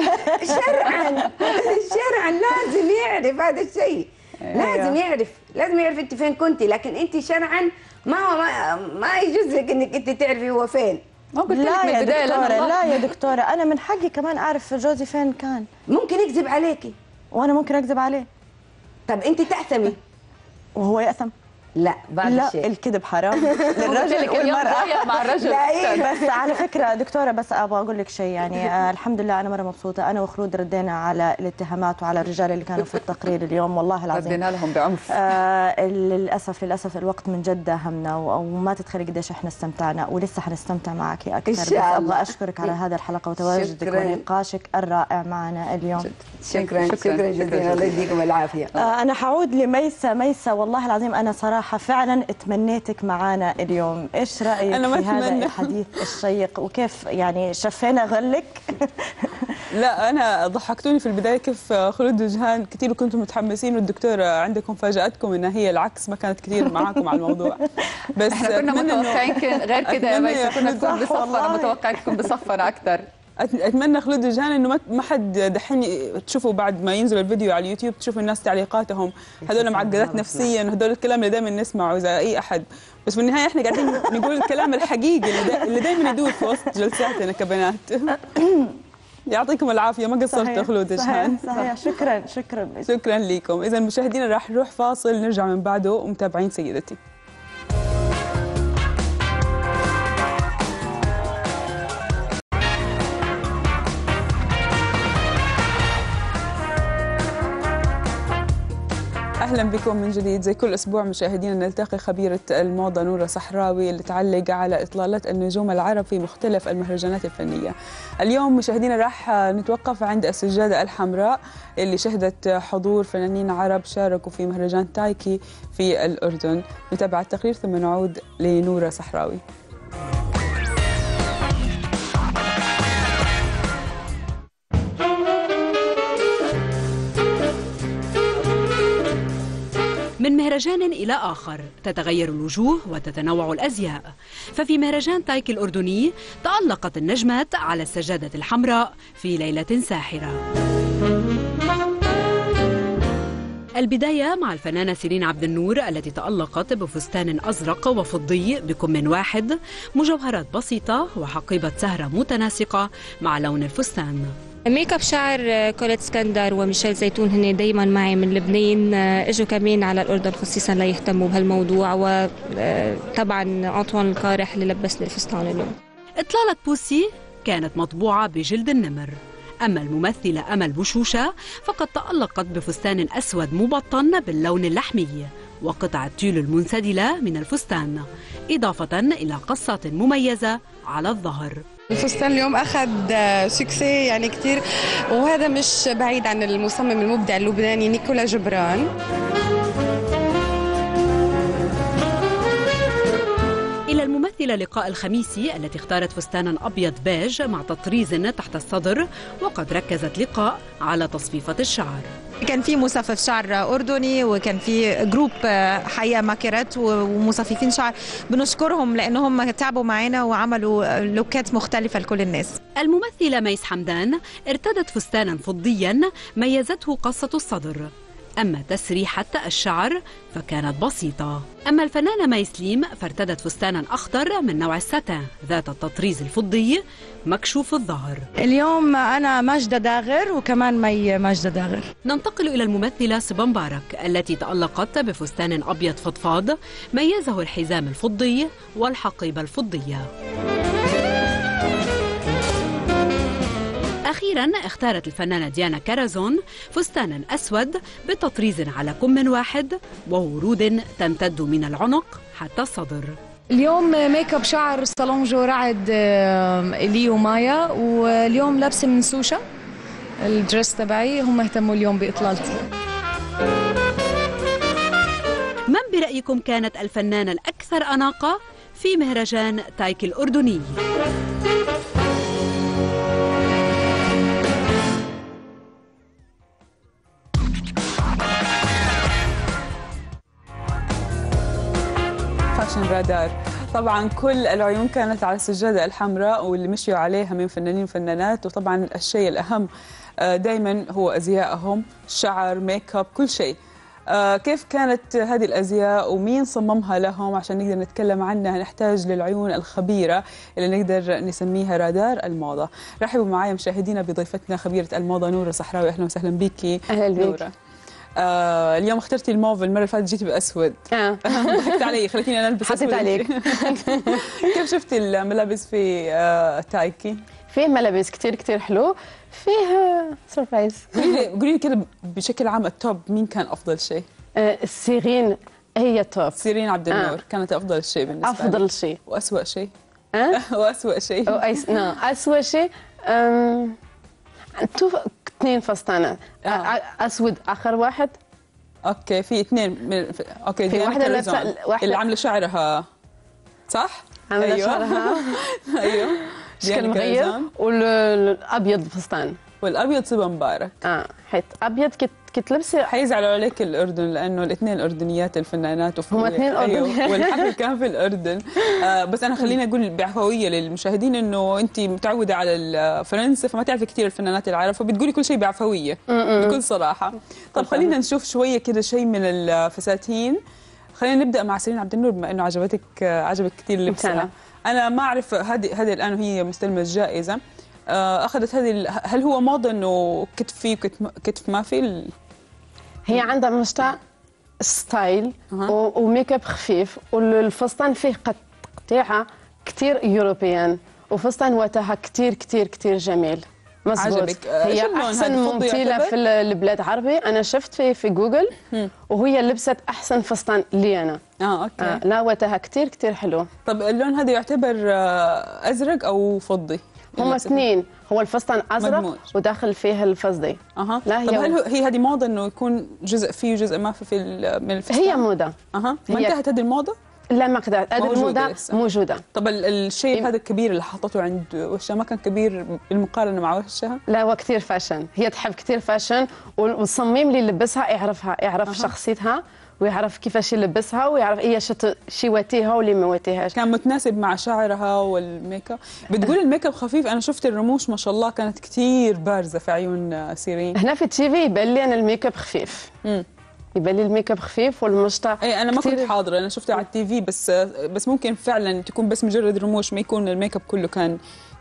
شرعا لازم يعرف هذا الشيء. لازم يعرف انت فين كنتي، لكن انت شرعا ما يجوز لك انك انت تعرفي هو فين. لا يا دكتورة أنا من حقي كمان أعرف جوزي فين كان. ممكن يكذب عليكي وأنا ممكن أكذب عليه. طب أنت تأثمي وهو يأثم. لا بعد الشيء الكذب حرام للرجل والمرأة مع الرجل. بس على فكرة دكتورة بس أبغى أقول لك شيء يعني الحمد لله أنا مرة مبسوطة، أنا وخلود ردينا على الاتهامات وعلى الرجال اللي كانوا في التقرير اليوم والله العظيم ردينا لهم بعنف. للأسف الوقت من جد داهمنا وما تتخيلي قديش احنا استمتعنا ولسه حنستمتع معك أكثر. بس أبغى أشكرك على هذه الحلقة وتواجدك ونقاشك الرائع معنا اليوم. شكرا جزيلا الله يديكم العافية. أنا حعود لميسة والله العظيم أنا صراحة فعلا اتمنيتك معانا اليوم، ايش رايك في هذا الحديث الشيق وكيف يعني شفينا غلك؟ لا انا ضحكتوني في البدايه كيف خلود وجهان كثير كنتم متحمسين والدكتوره عندكم فاجاتكم انها هي العكس ما كانت كثير معاكم على الموضوع. بس احنا كنا متوقعين غير كده يا ميسة، كنا نكون بصفنا، متوقعين بصفنا اكثر. اتمنى خلود وجهان انه ما حد دحين تشوفوا بعد ما ينزل الفيديو على اليوتيوب تشوفوا الناس تعليقاتهم هذول معقدات نفسيا وهذول الكلام اللي دائما نسمعه زي اي احد، بس بالنهايه احنا قاعدين نقول الكلام الحقيقي اللي دائما يدور في وسط جلساتنا كبنات. يعطيكم العافيه ما قصرتوا خلود وجهان. صحيح شكرا لكم. اذا مشاهدينا راح نروح فاصل نرجع من بعده ومتابعين سيدتي. اهلا بكم من جديد. زي كل اسبوع مشاهدينا نلتقي خبيره الموضه نوره صحراوي اللي تعلق على اطلالات النجوم العرب في مختلف المهرجانات الفنيه. اليوم مشاهدينا راح نتوقف عند السجاده الحمراء اللي شهدت حضور فنانين عرب شاركوا في مهرجان تايكي في الاردن. نتابع التقرير ثم نعود لنوره صحراوي. من مهرجان إلى آخر تتغير الوجوه وتتنوع الأزياء، ففي مهرجان تايكي الأردني تألقت النجمات على السجادة الحمراء في ليلة ساحرة. البداية مع الفنانة سيرين عبد النور التي تألقت بفستان أزرق وفضي بكم واحد، مجوهرات بسيطة وحقيبة سهرة متناسقة مع لون الفستان. ميك اب شعر كوليت اسكندر وميشيل زيتون هن دايما معي من لبنان، اجوا كمان على الاردن خصيصا ليهتموا بهالموضوع، وطبعا انطوان القارح اللي لبسني الفستان اليوم. إطلالة بوسي كانت مطبوعة بجلد النمر، أما الممثلة أمل بوشوشة فقد تألقت بفستان أسود مبطن باللون اللحمي وقطعة تيل المنسدلة من الفستان، إضافة إلى قصات مميزة على الظهر. الفستان اليوم أخذ سكسي يعني كتير، وهذا مش بعيد عن المصمم المبدع اللبناني نيكولا جبران. إلى الممثلة لقاء الخميسي التي اختارت فستانا أبيض بيج مع تطريز تحت الصدر، وقد ركزت لقاء على تصفيفة الشعر. كان في مصفف شعر أردني، وكان في جروب حقيقة ماكيرات ومصففين شعر، بنشكرهم لأنهم تعبوا معنا وعملوا لوكات مختلفة لكل الناس. الممثلة ميس حمدان ارتدت فستانا فضيا ميزته قصة الصدر، أما تسريحة الشعر فكانت بسيطة. أما الفنانة مي سليم فارتدت فستانا أخضر من نوع الساتان ذات التطريز الفضي مكشوف الظهر. اليوم أنا ماجدة داغر وكمان مي ماجدة داغر. ننتقل إلى الممثلة صبا مبارك التي تألقت بفستان أبيض فضفاض ميزه الحزام الفضي والحقيبة الفضية. أخيراً اختارت الفنانة ديانا كارازون فستاناً أسود بتطريز على كم واحد وورود تمتد من العنق حتى الصدر. اليوم ميك اب شعر صالون جو رعد ليو مايا، واليوم لابسة من سوشا الدرس تبعي، هم اهتموا اليوم بإطلالتي. من برأيكم كانت الفنانة الأكثر أناقة في مهرجان تايكي الأردني؟ فاشن رادار. طبعا كل العيون كانت على السجادة الحمراء واللي مشيوا عليها من فنانين وفنانات، وطبعا الشيء الأهم دائما هو أزيائهم، شعر، ميك اب، كل شيء. كيف كانت هذه الأزياء ومين صممها لهم؟ عشان نقدر نتكلم عنها نحتاج للعيون الخبيرة اللي نقدر نسميها رادار الموضة. رحبوا معايا مشاهدينا بضيفتنا خبيرة الموضة نورة صحراوي. أهلا وسهلا بيكي. أهلا بيك. نورة. اليوم اخترتي الموف، المرة اللي فاتت جيتي باسود. ضحكت علي، خليتيني انا البس اسود. حطيت عليك. كيف شفتي الملابس في تايكي؟ فيه ملابس كتير حلو، فيه سربرايز. قولي لي كده بشكل عام التوب مين كان افضل شيء؟ سيرين هي التوب. سيرين عبد النور كانت افضل شيء بالنسبه لي. افضل شيء. واسوأ شيء؟ واسوأ شيء؟ اسوأ شيء اثنين فستانات اسود اخر واحد. اوكي في اثنين اوكي في واحده لابسه اللي عامله شعرها صح؟ عامله شعرها ايوه شكل مغير، والابيض فستان، والابيض صبا مبارك. حيت ابيض كنت لابسه. حيزعلوا عليك الاردن لانه الاثنين اردنيات الفنانات هم اثنين اردنيات. أيوه. والحفل كان في الاردن. بس انا خليني اقول بعفويه للمشاهدين انه انت متعوده على فرنسا فما تعرفي كثير الفنانات العرب، فبتقولي كل شيء بعفويه بكل صراحه. طب خلينا نشوف شويه كده شيء من الفساتين. خلينا نبدا مع سيرين عبد النور بما انه عجبك كثير لبسها. انا ما اعرف هذه الان وهي مستلمه الجائزه اخذت هذه، هل هو موضه انه كتف فيه كتف ما في؟ هي عندها مشتاق ستايل وميك اب خفيف، والفستان فيه قطيعه كثير يوروبيان، وفستان وقتها كثير جميل. مزبوط. عجبك. هي احسن ممثله في البلاد العربي، انا شفت في جوجل وهي لبست احسن فستان لي انا. اوكي. لا وقتها كثير حلو. طب اللون هذا يعتبر ازرق او فضي؟ هم اثنين، هو الفستان ازرق مدموج وداخل فيه الفضي. لا هي طب هل هذه موضه انه يكون جزء فيه وجزء ما في من الفستان؟ هي موضه. ما انتهت هذه الموضه؟ لا ما انتهت، هذه الموضه موجوده. طب الشيء هذا الكبير اللي حطته عند وشها ما كان كبير بالمقارنه مع وشها؟ لا هو كثير فاشن، هي تحب كثير فاشن، والصمم اللي يلبسها يعرف شخصيتها ويعرف كيفاش يلبسها ويعرف هي شي واتيها واللي ما واتيهاش. كان متناسب مع شعرها والميك اب. بتقول الميك اب خفيف، انا شفت الرموش ما شاء الله كانت كثير بارزه في عيون سيرين. هنا في التي في يبان لي انا الميك اب خفيف. يبان لي الميك اب خفيف والمشطه. اي انا ما كنت حاضره، انا شفتها على التي في بس ممكن فعلا تكون بس مجرد رموش، ما يكون الميك اب كله كان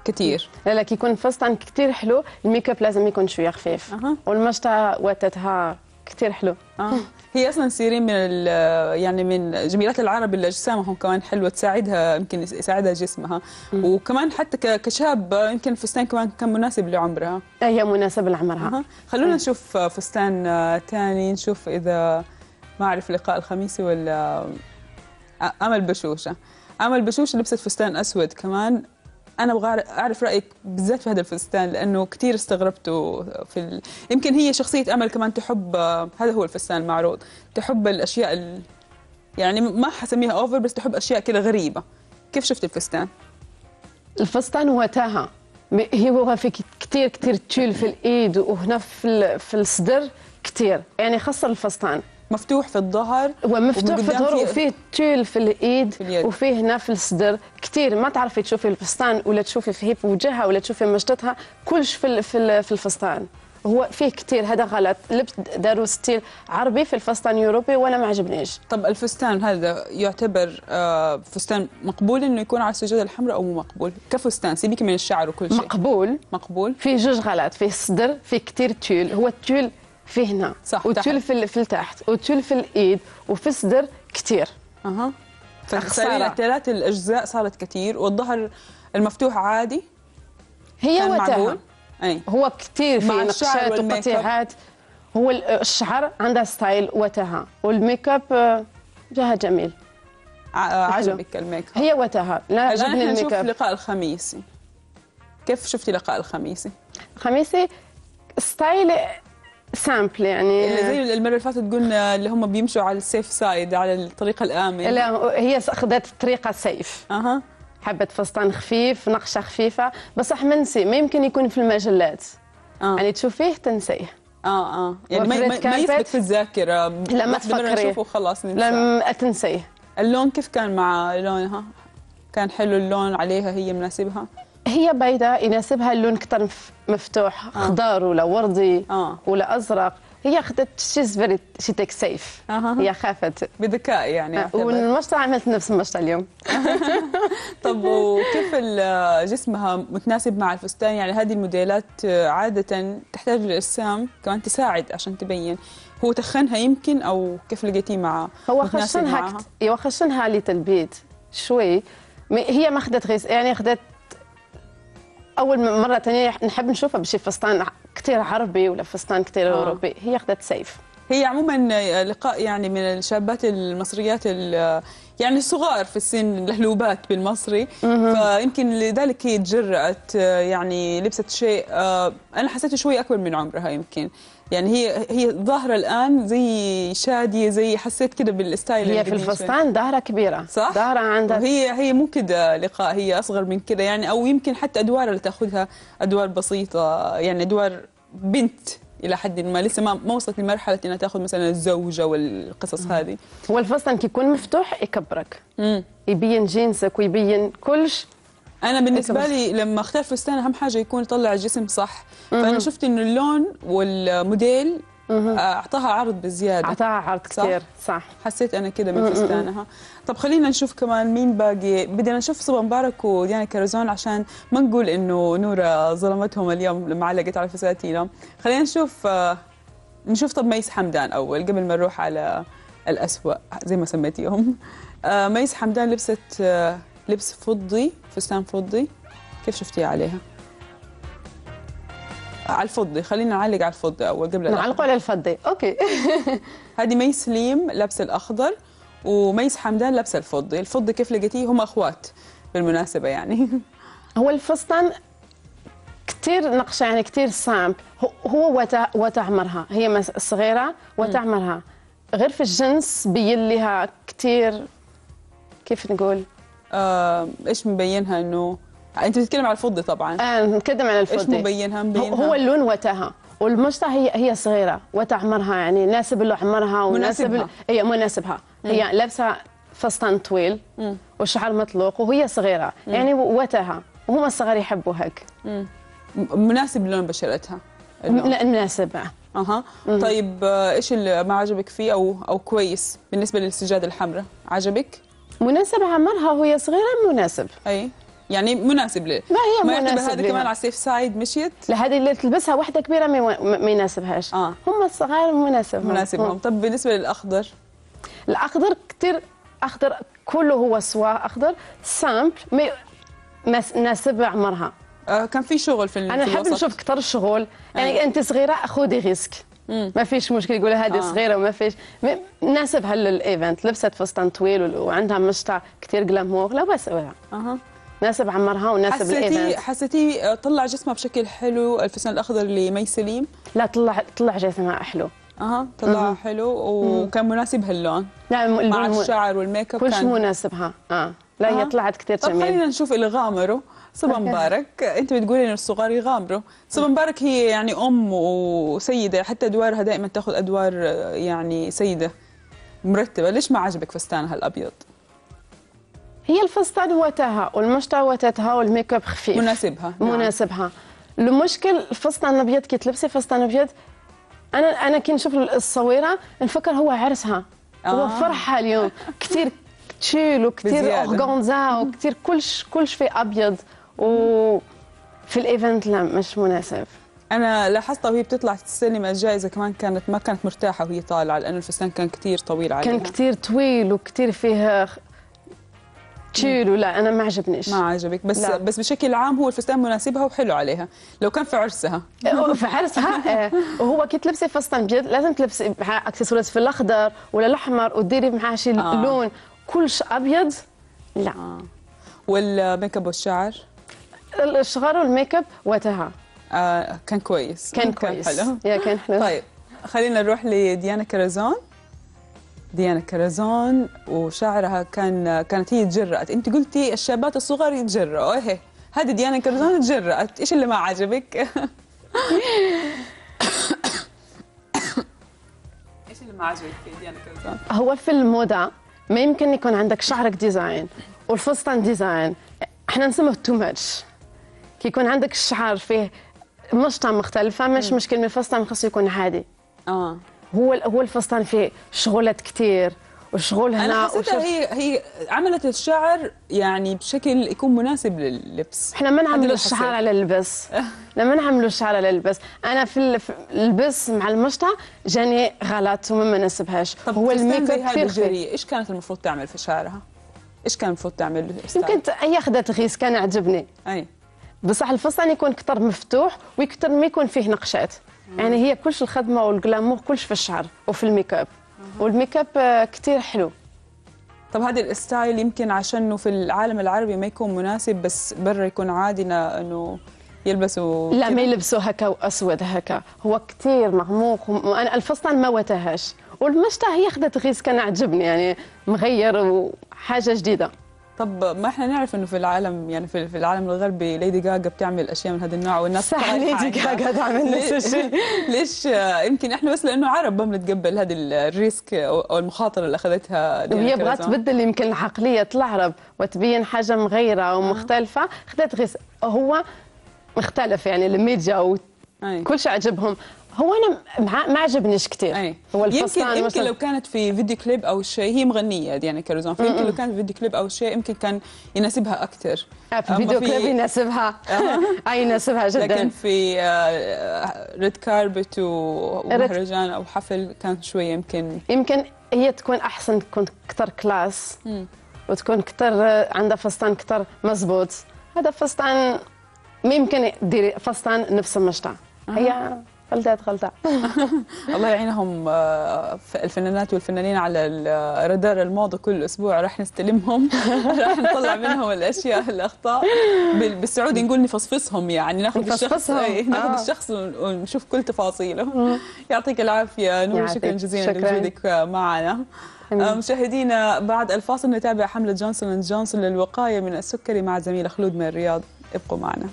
كتير. لا كي يكون الفستان كتير حلو الميك اب لازم يكون شويه خفيف. والمشطه وتتها كتير حلو. هي اصلا سيرين من يعني من جميلات العرب اللي اجسامهم كمان حلوه، تساعدها يمكن يساعدها جسمها. وكمان حتى كشاب يمكن الفستان كمان كان مناسب لعمرها. هي مناسب لعمرها. خلونا نشوف فستان ثاني، نشوف اذا ما اعرف لقاء الخميسي ولا امل بشوشه. امل بشوشه لبست فستان اسود كمان. أنا أبغى أعرف رأيك بالذات في هذا الفستان لأنه كثير استغربته يمكن هي شخصية أمل كمان تحب هذا هو الفستان المعروض، تحب الأشياء يعني ما حسميها أوفر بس تحب أشياء كذا غريبة. كيف شفت الفستان؟ الفستان هو تاها، هو في كثير تول في الإيد وهنا في الصدر كثير، يعني خاصة الفستان مفتوح في الظهر. هو مفتوح في الظهر وفيه تول في الإيد وفيه هنا في الصدر كثير. ما تعرفي تشوفي الفستان ولا تشوفي في وجهها ولا تشوفي مشطتها، كلش في الفستان. هو فيه كثير، هذا غلط. لبس داروا ستيل عربي في الفستان يوروبي وانا ما عجبنيش. طب الفستان هذا يعتبر فستان مقبول انه يكون على السجاده الحمراء او مو مقبول كفستان؟ سيبيك من الشعر وكل شيء. مقبول. فيه جوج غلط، فيه الصدر فيه كثير تول. هو التول فيه هنا صح، وتول في التحت وتول في الايد وفي الصدر كثير. ثلاث الاجزاء صارت كثير، والظهر المفتوح عادي. هي وتاها هو كثير في نقشات وقطيعات. هو الشعر عندها ستايل وتاها، والميك اب جاها جميل. عجبك الميك اب؟ هي وتاها. لا عجبني الميك اب. نشوف لقاء الخميسي. كيف شفتي لقاء الخميسي؟ الخميسي ستايل سامبل، يعني اللي زي المره اللي فاتت قلنا اللي هم بيمشوا على السيف سايد، على الطريقه الامنه. لا هي اخذت طريقه سيف. حبت فستان خفيف، نقشه خفيفه، بصح منسي ما يمكن يكون في المجلات. يعني تشوفيه تنسيه. يعني ما يثبت في الذاكره. لا ما تفكري، نشوفه خلاص ننسى. لا تنسيه. اللون كيف كان مع لونها؟ كان حلو اللون عليها؟ هي مناسبها؟ هي بيضاء يناسبها اللون كتر مفتوح، خضار ولا وردي ولا ازرق. هي اخذت شيتك سيف. هي خافت بذكاء يعني. والمشطه عملت نفس المشطه اليوم. طب وكيف جسمها متناسب مع الفستان؟ يعني هذه الموديلات عاده تحتاج للاجسام كمان تساعد عشان تبين. هو تخنها يمكن او كيف لقيتيه معه؟ هو خشنها لتلبيت شوي. هي ما اخذت يعني اخذت اول مره ثانيه نحب نشوفها بشي فستان كثير عربي ولا فستان كثير اوروبي. هي اخذت سيف. هي عموما لقاء يعني من الشابات المصريات يعني الصغار في السن، الهلوبات بالمصري. فيمكن لذلك هي تجرأت، يعني لبست شيء انا حسيته شوي اكبر من عمرها يمكن. يعني هي ظاهره الان زي شاديه، زي حسيت كده بالستايل. هي في الفستان ظاهره كبيره صح؟ ظاهره عندها. هي مو كده لقاء، هي اصغر من كده يعني، او يمكن حتى ادوار اللي تاخذها ادوار بسيطه، يعني ادوار بنت الى حد ما، لسه ما وصلت لمرحله انها تاخذ مثلا الزوجه والقصص هذه. هو الفستان كي يكون مفتوح يكبرك، يبين جنسك ويبين كلش. انا بالنسبه لي لما اختار فستان اهم حاجه يكون يطلع الجسم صح. فانا شفت انه اللون والموديل اعطاها عرض بزياده. اعطاها عرض كثير صح. حسيت انا كده من فستانها. طب خلينا نشوف كمان مين باقي. بدنا نشوف صبا مبارك وديانا كرزون عشان ما نقول انه نورة ظلمتهم اليوم لما علقت على فساتينهم. خلينا نشوف طب ميس حمدان اول قبل ما نروح على الأسوأ زي ما سميتيهم. ميس حمدان لبست لبس فضي، فستان فضي. كيف شفتيه عليها؟ على الفضي، خلينا نعلق على الفضي اول قبل نعلقوا على الفضي. اوكي. هذه ميس سليم لابسه الاخضر وميس حمدان لابسه الفضي. الفضي كيف لقيتيه؟ هم اخوات بالمناسبه يعني. هو الفستان كثير نقشه، يعني كثير سامبل. هو وتعمرها، هي صغيره وتعمرها غير في الجنس بين لها كثير. كيف نقول؟ ايش مبينها؟ انه انت بتتكلم على الفضي طبعا. نتكلم على الفضي. ايش مبينها؟ هو اللون وتاها، والمشطه هي صغيره وتعمرها، يعني ناسب له عمرها وناسب هي مناسبها. هي لابسه فستان طويل والشعر مطلوق وهي صغيره، يعني وتها، وهم الصغار يحبوا هيك. مناسب لون بشرتها. مناسب. طيب ايش اللي ما عجبك فيه او كويس بالنسبه للسجاده الحمراء؟ عجبك؟ مناسب عمرها وهي صغيره مناسب. اي يعني مناسب له. ما هي ما مناسب هذا لها. كمان على السيف سايد مشيت. لهذه اللي تلبسها واحده كبيره ما يناسبهاش. هم الصغار مناسبهم. طب بالنسبه للاخضر؟ الاخضر كثير، اخضر كله هو سوا اخضر سامبل ما ناسب عمرها. كان في شغل في انا نحب نشوف كثر الشغل. يعني انت صغيره خذي ريسك، ما فيش مشكل يقول هذه صغيره وما فيش ناسبها للايفنت، لبست فستان طويل وعندها مشطع كثير جلامور، لا بس ناسب عمرها وناسب الايفنت. حسيتي طلع جسمها بشكل حلو الفستان الاخضر لمي سليم؟ لا طلع جسمها حلو. طلع حلو وكان مناسبها اللون. لا مع الشعر والميك اب كلش مناسبها. لا هي طلعت كثير جميل. طب خلينا نشوف اللي غامروا. صبا مبارك، انت بتقولي ان الصغار يغامروا. صبا مبارك هي يعني ام وسيده، حتى ادوارها دائما تاخذ ادوار يعني سيده مرتبه. ليش ما عجبك فستانها الابيض؟ هي الفستان وتاها والمشطع وتتها والميك اب خفيف مناسبها. المشكل الفستان الابيض كي تلبسي فستان ابيض، انا كي نشوف الصويره نفكر هو عرسها. هو فرحها اليوم كثير تشيل وكثير اورغانزا وكثير كلش في ابيض، وفي الايفنت لا مش مناسب. انا لاحظتها وهي بتطلع تستلم الجائزه كمان ما كانت مرتاحه وهي طالعه، لانه الفستان كان كثير طويل عليها. كان كثير طويل وكثير فيه تشيل. لا انا ما عجبنيش. ما عجبك؟ بس بشكل عام هو الفستان مناسبها وحلو عليها. لو كان في عرسها في عرسها وهو كي تلبسي فستان ابيض لازم تلبسي معاه اكسسوارات في الاخضر ولا الاحمر وتديري معاه شي لون كلش ابيض. لا والميك اب والشعر؟ الشعر والميك اب وتها كان كويس. كان حلو. كان حلو. طيب خلينا نروح لديانا كرزون. ديانا كرزون وشعرها كانت هي تجرأت. انت قلتي الشابات الصغار يتجرأوا، ايه هذه ديانا كرزون تجرأت. ايش اللي ما عجبك؟ ايش اللي ما عجبك في ديانا كرزون؟ هو في الموضة ما يمكن يكون عندك شعرك ديزاين والفستان ديزاين، احنا نسموه تو ماتش. كي يكون عندك الشعر فيه مشطة مختلفة مش مشكل، من الفستان خاصه يكون عادي. هو الفستان فيه شغلات كثير وشغل هنا. انا حسيتها هي عملت الشعر يعني بشكل يكون مناسب لللبس. احنا ما نعملوا الشعر على اللبس. لما نعملوا الشعر على اللبس، انا في اللبس مع المشطع جاني غلط وما ناسبهاش. طب هو الميك اب كثير خفيف. ايش كانت المفروض تعمل في شعرها؟ ايش كان المفروض تعمل؟ يمكن هي اخذت غيس كان عجبني. بصح الفستان يكون كثر مفتوح ويكثر ما يكون فيه نقشات. يعني هي كلش الخدمه والجلامور كلش في الشعر وفي الميك اب، والميك اب كثير حلو. طب هذا الستايل يمكن عشانه في العالم العربي ما يكون مناسب، بس برا يكون عادي انه يلبسوا لا ما يلبسوا هكا واسود هكا، هو كثير مغموق. وانا الفستان ما وتهاش، والمشطع هي اخذت غيس كان عجبني يعني مغير وحاجه جديده. طب ما احنا نعرف انه في العالم يعني في العالم الغربي ليدي جاغا بتعمل اشياء من هذا النوع والناس صح. ليدي جاغا تعمل نفس الشيء. ليش يمكن احنا بس لانه عرب ما بنتقبل هذه الريسك او المخاطره اللي اخذتها ديانا وهي بغت تبدل يمكن عقليه العرب وتبين حاجه مغيره ومختلفه. اخذت غيس هو مختلف يعني الميديا وكل شيء عجبهم. هو انا ما عجبنيش كثير. هو الفستان يمكن لو كانت في فيديو كليب او شيء، هي مغنيه ديانا كرزون، فيمكن لو كانت في فيديو كليب او شيء يمكن كان يناسبها اكثر. في فيديو كليب يناسبها. يناسبها جدا. لكن في ريد كاربت ومهرجان او حفل كان شويه يمكن هي تكون احسن، تكون اكثر كلاس وتكون اكثر عندها فستان اكثر مزبوط. هذا فستان ما يمكن ديري فستان نفس المشطع. هي غلطة. الله يعينهم الفنانات والفنانين على رادار الموضة. كل أسبوع راح نستلمهم راح نطلع منهم الأشياء الأخطاء. بالسعودي نقول نفصفصهم، يعني ناخذ الشخص ونشوف كل تفاصيله. يعطيك العافية نور، شكرا جزيلا لوجودك معنا. مشاهدينا بعد الفاصل نتابع حملة جونسون اند جونسون للوقاية من السكري مع زميلة خلود من الرياض. ابقوا معنا.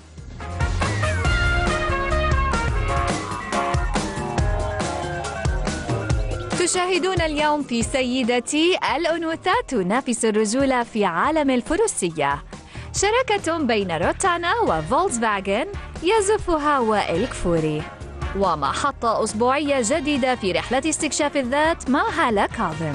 تشاهدون اليوم في سيدتي الأنوثة تنافس الرجولة في عالم الفروسية، شراكة بين روتانا وفولكسفاغن يزفها وائل كفوري، ومحطة أسبوعية جديدة في رحلة استكشاف الذات مع هالة كاظم.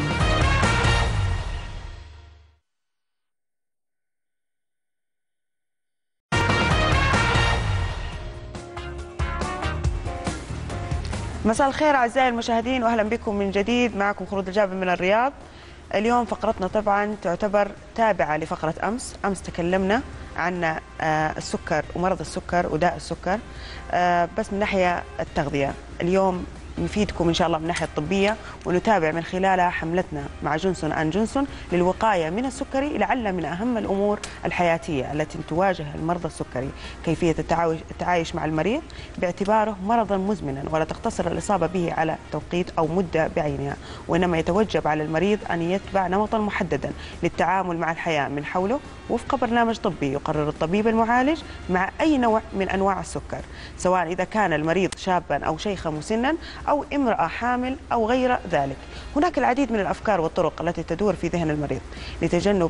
مساء الخير أعزائي المشاهدين وأهلا بكم من جديد. معكم خلود الجابر من الرياض. اليوم فقرتنا طبعا تعتبر تابعة لفقرة أمس تكلمنا عن السكر ومرض السكر وداء السكر بس من ناحية التغذية. اليوم نفيدكم إن شاء الله من الناحية الطبية ونتابع من خلالها حملتنا مع جونسون أند جونسون للوقاية من السكري، لعل من أهم الأمور الحياتية التي تواجه المرضى السكري، كيفية التعايش مع المريض باعتباره مرضا مزمنا، ولا تقتصر الإصابة به على توقيت أو مدة بعينها، وإنما يتوجب على المريض أن يتبع نمطا محددا للتعامل مع الحياة من حوله وفق برنامج طبي يقرر الطبيب المعالج مع أي نوع من أنواع السكر، سواء إذا كان المريض شابا أو شيخا مسنا أو امرأة حامل أو غير ذلك. هناك العديد من الأفكار والطرق التي تدور في ذهن المريض لتجنب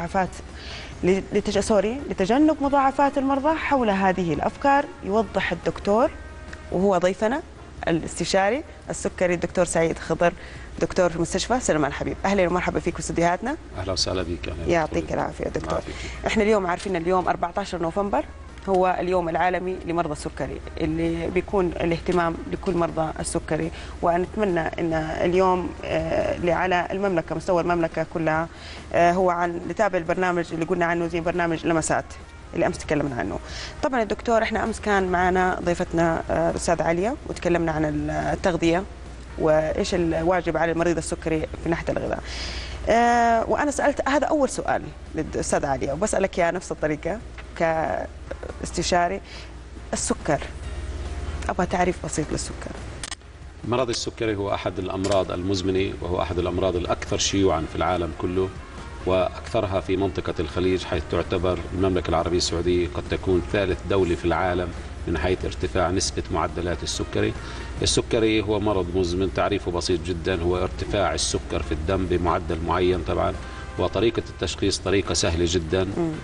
مضاعفات المرضى. حول هذه الأفكار يوضح الدكتور وهو ضيفنا الاستشاري السكري الدكتور سعيد خضر، دكتور في مستشفى سلمان حبيب. اهلا ومرحبا فيك في استديوهاتنا. اهلا وسهلا بك. يعطيك العافيه دكتور. احنا اليوم عارفين اليوم 14 نوفمبر هو اليوم العالمي لمرضى السكري، اللي بيكون الاهتمام لكل مرضى السكري، ونتمنى ان اليوم اللي على المملكه مستوى المملكه كلها هو عن نتابع البرنامج اللي قلنا عنه زي برنامج لمسات اللي امس تكلمنا عنه. طبعا الدكتور احنا امس كان معنا ضيفتنا الاستاذه عليا وتكلمنا عن التغذيه وايش الواجب على المريض السكري في ناحيه الغذاء. وانا سالت هذا اول سؤال للاستاذه عليا وبسالك اياه نفس الطريقه كاستشاري. السكر، ابغى تعريف بسيط للسكر. مرض السكري هو احد الامراض المزمنه، وهو احد الامراض الاكثر شيوعا في العالم كله، واكثرها في منطقه الخليج، حيث تعتبر المملكه العربيه السعوديه قد تكون ثالث دوله في العالم من حيث ارتفاع نسبة معدلات السكري. السكري هو مرض مزمن، تعريفه بسيط جدا، هو ارتفاع السكر في الدم بمعدل معين طبعا، وطريقة التشخيص طريقة سهلة جدا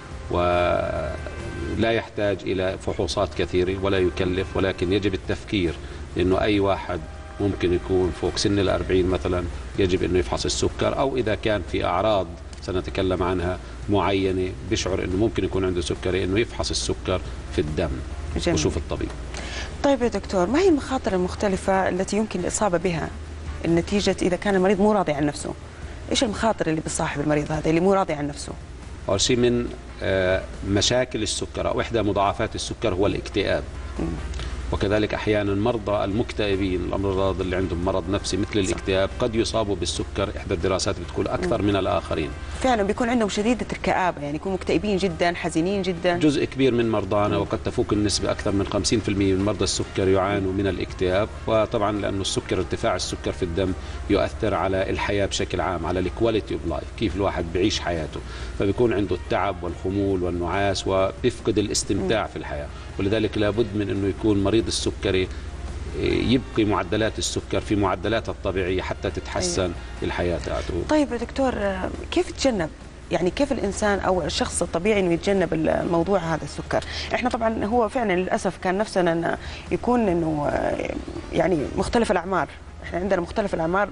ولا يحتاج إلى فحوصات كثيرة ولا يكلف، ولكن يجب التفكير، لأنه أي واحد ممكن يكون فوق سن 40 مثلا يجب أنه يفحص السكر، أو إذا كان في أعراض سنتكلم عنها معينة بيشعر أنه ممكن يكون عنده سكري، أنه يفحص السكر في الدم وشوف الطبيب. طيب يا دكتور، ما هي المخاطر المختلفة التي يمكن الإصابة بها النتيجة إذا كان المريض مو راضي عن نفسه؟ إيش المخاطر اللي بتصاحب المريض هذا اللي مو راضي عن نفسه؟ أول شيء من مشاكل السكر أو إحدى مضاعفات السكر هو الاكتئاب. وكذلك أحيانا مرضى المكتئبين، الأمراض اللي عندهم مرض نفسي مثل الاكتئاب، قد يصابوا بالسكر. إحدى الدراسات بتقول أكثر من الآخرين. فعلا بيكون عندهم شديدة الكآبة، يعني يكونوا مكتئبين جدا، حزينين جدا. جزء كبير من مرضانا وقد تفوق النسبة أكثر من 50% من مرضى السكر يعانوا من الاكتئاب، وطبعا لأنه السكر، ارتفاع السكر في الدم يؤثر على الحياة بشكل عام، على الكواليتي اوف لايف، كيف الواحد بيعيش حياته، فبيكون عنده التعب والخمول والنعاس وبيفقد الاستمتاع في الحياة. ولذلك لابد من أنه يكون مريض السكري يبقي معدلات السكر في معدلاتها الطبيعية حتى تتحسن الحياة تاعته. طيب يا دكتور، كيف تجنب، يعني كيف الإنسان أو الشخص الطبيعي إنه يتجنب الموضوع هذا السكر؟ إحنا طبعا هو فعلا للأسف كان نفسنا إنه يكون إنه يعني مختلف الأعمار، إحنا عندنا مختلف الأعمار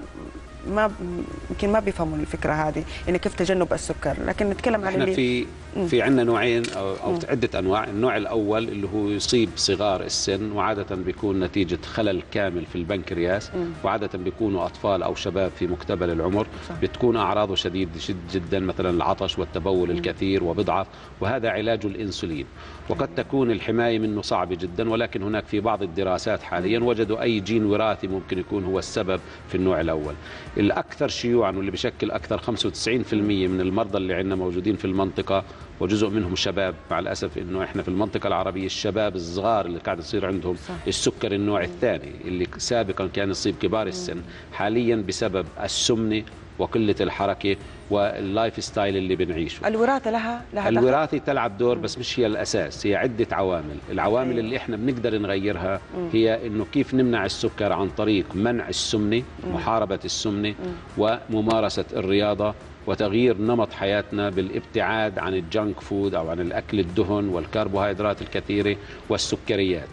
يمكن ما بيفهموا الفكره هذه ان كيف تجنب السكر، لكن نتكلم عن اللي في عندنا نوعين او عده انواع. النوع الاول اللي هو يصيب صغار السن، وعاده بيكون نتيجه خلل كامل في البنكرياس، وعاده بيكونوا اطفال او شباب في مقتبل العمر، بتكون اعراضه شديد جدا، مثلا العطش والتبول الكثير وبضعف، وهذا علاجه الانسولين. وقد تكون الحمايه منه صعبه جدا، ولكن هناك في بعض الدراسات حاليا وجدوا اي جين وراثي ممكن يكون هو السبب في النوع الاول. الأكثر شيوعا واللي بشكل أكثر 95% من المرضى اللي عندنا موجودين في المنطقة، وجزء منهم شباب. مع الأسف إنه إحنا في المنطقة العربية الشباب الصغار اللي قاعد يصير عندهم السكر النوع الثاني، اللي سابقا كان يصيب كبار السن، حاليا بسبب السمنة وقلة الحركة واللايف ستايل اللي بنعيشه. الوراثة لها الوراثة تلعب دور، بس مش هي الأساس، هي عدة عوامل. العوامل اللي احنا بنقدر نغيرها هي انه كيف نمنع السكر عن طريق منع السمنة، محاربة السمنة، وممارسة الرياضة، وتغيير نمط حياتنا بالابتعاد عن الجنك فود او عن الاكل الدهن والكربوهيدرات الكثيرة والسكريات.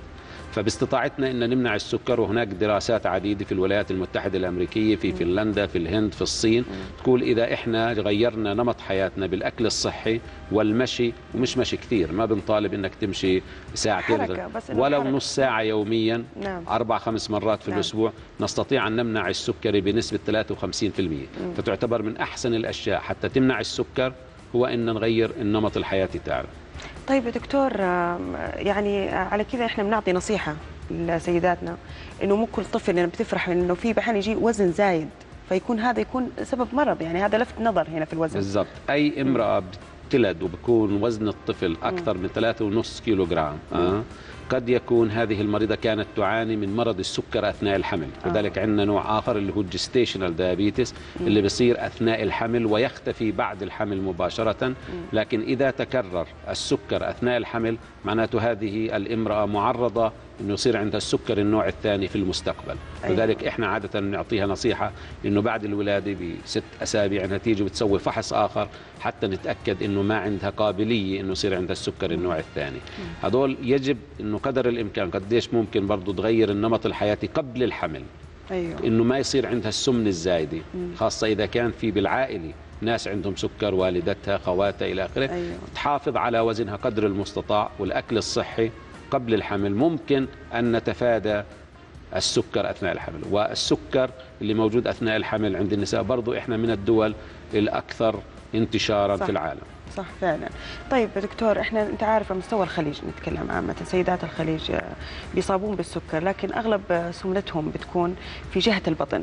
فباستطاعتنا ان نمنع السكر، وهناك دراسات عديده في الولايات المتحده الامريكيه، في فنلندا، في الهند، في الصين، تقول اذا احنا غيرنا نمط حياتنا بالاكل الصحي والمشي، ومش مشي كثير، ما بنطالب انك تمشي ساعتين ولو نص ساعه يوميا 4-5 مرات في الاسبوع، نستطيع ان نمنع السكري بنسبه 53%. فتعتبر من احسن الاشياء حتى تمنع السكر هو ان نغير النمط الحياتي تاعنا. طيب يا دكتور، يعني على كذا احنا بنعطي نصيحه لسيداتنا انه مو كل طفل يعني بتفرح انه في بحال يجي وزن زايد فيكون هذا يكون سبب مرض، يعني هذا لفت نظر هنا في الوزن. بالضبط. اي امراه بتلد وبكون وزن الطفل اكثر من 3.5 كيلوغرام قد يكون هذه المريضة كانت تعاني من مرض السكر أثناء الحمل. لذلك عندنا نوع آخر اللي هو الجستيشنال دايابيتس اللي بيصير أثناء الحمل ويختفي بعد الحمل مباشرة. لكن إذا تكرر السكر أثناء الحمل معناته هذه الامرأة معرضة انه يصير عندها السكر النوع الثاني في المستقبل. لذلك احنا عاده نعطيها نصيحه انه بعد الولاده ب6 أسابيع انها تيجي وتسوي فحص اخر حتى نتاكد انه ما عندها قابليه انه يصير عندها السكر النوع الثاني. هذول يجب انه قدر الامكان قديش ممكن برضه تغير النمط الحياتي قبل الحمل. انه ما يصير عندها السمنه الزايده، خاصه اذا كان في بالعائله ناس عندهم سكر، والدتها، خواتها الى اخره. تحافظ على وزنها قدر المستطاع والاكل الصحي قبل الحمل. ممكن أن نتفادى السكر أثناء الحمل. والسكر اللي موجود أثناء الحمل عند النساء برضو إحنا من الدول الأكثر انتشارا في العالم. صح فعلا. طيب يا دكتور، احنا انت عارف على مستوى الخليج نتكلم عامة، سيدات الخليج بيصابون بالسكر لكن أغلب سمنتهم بتكون في جهة البطن.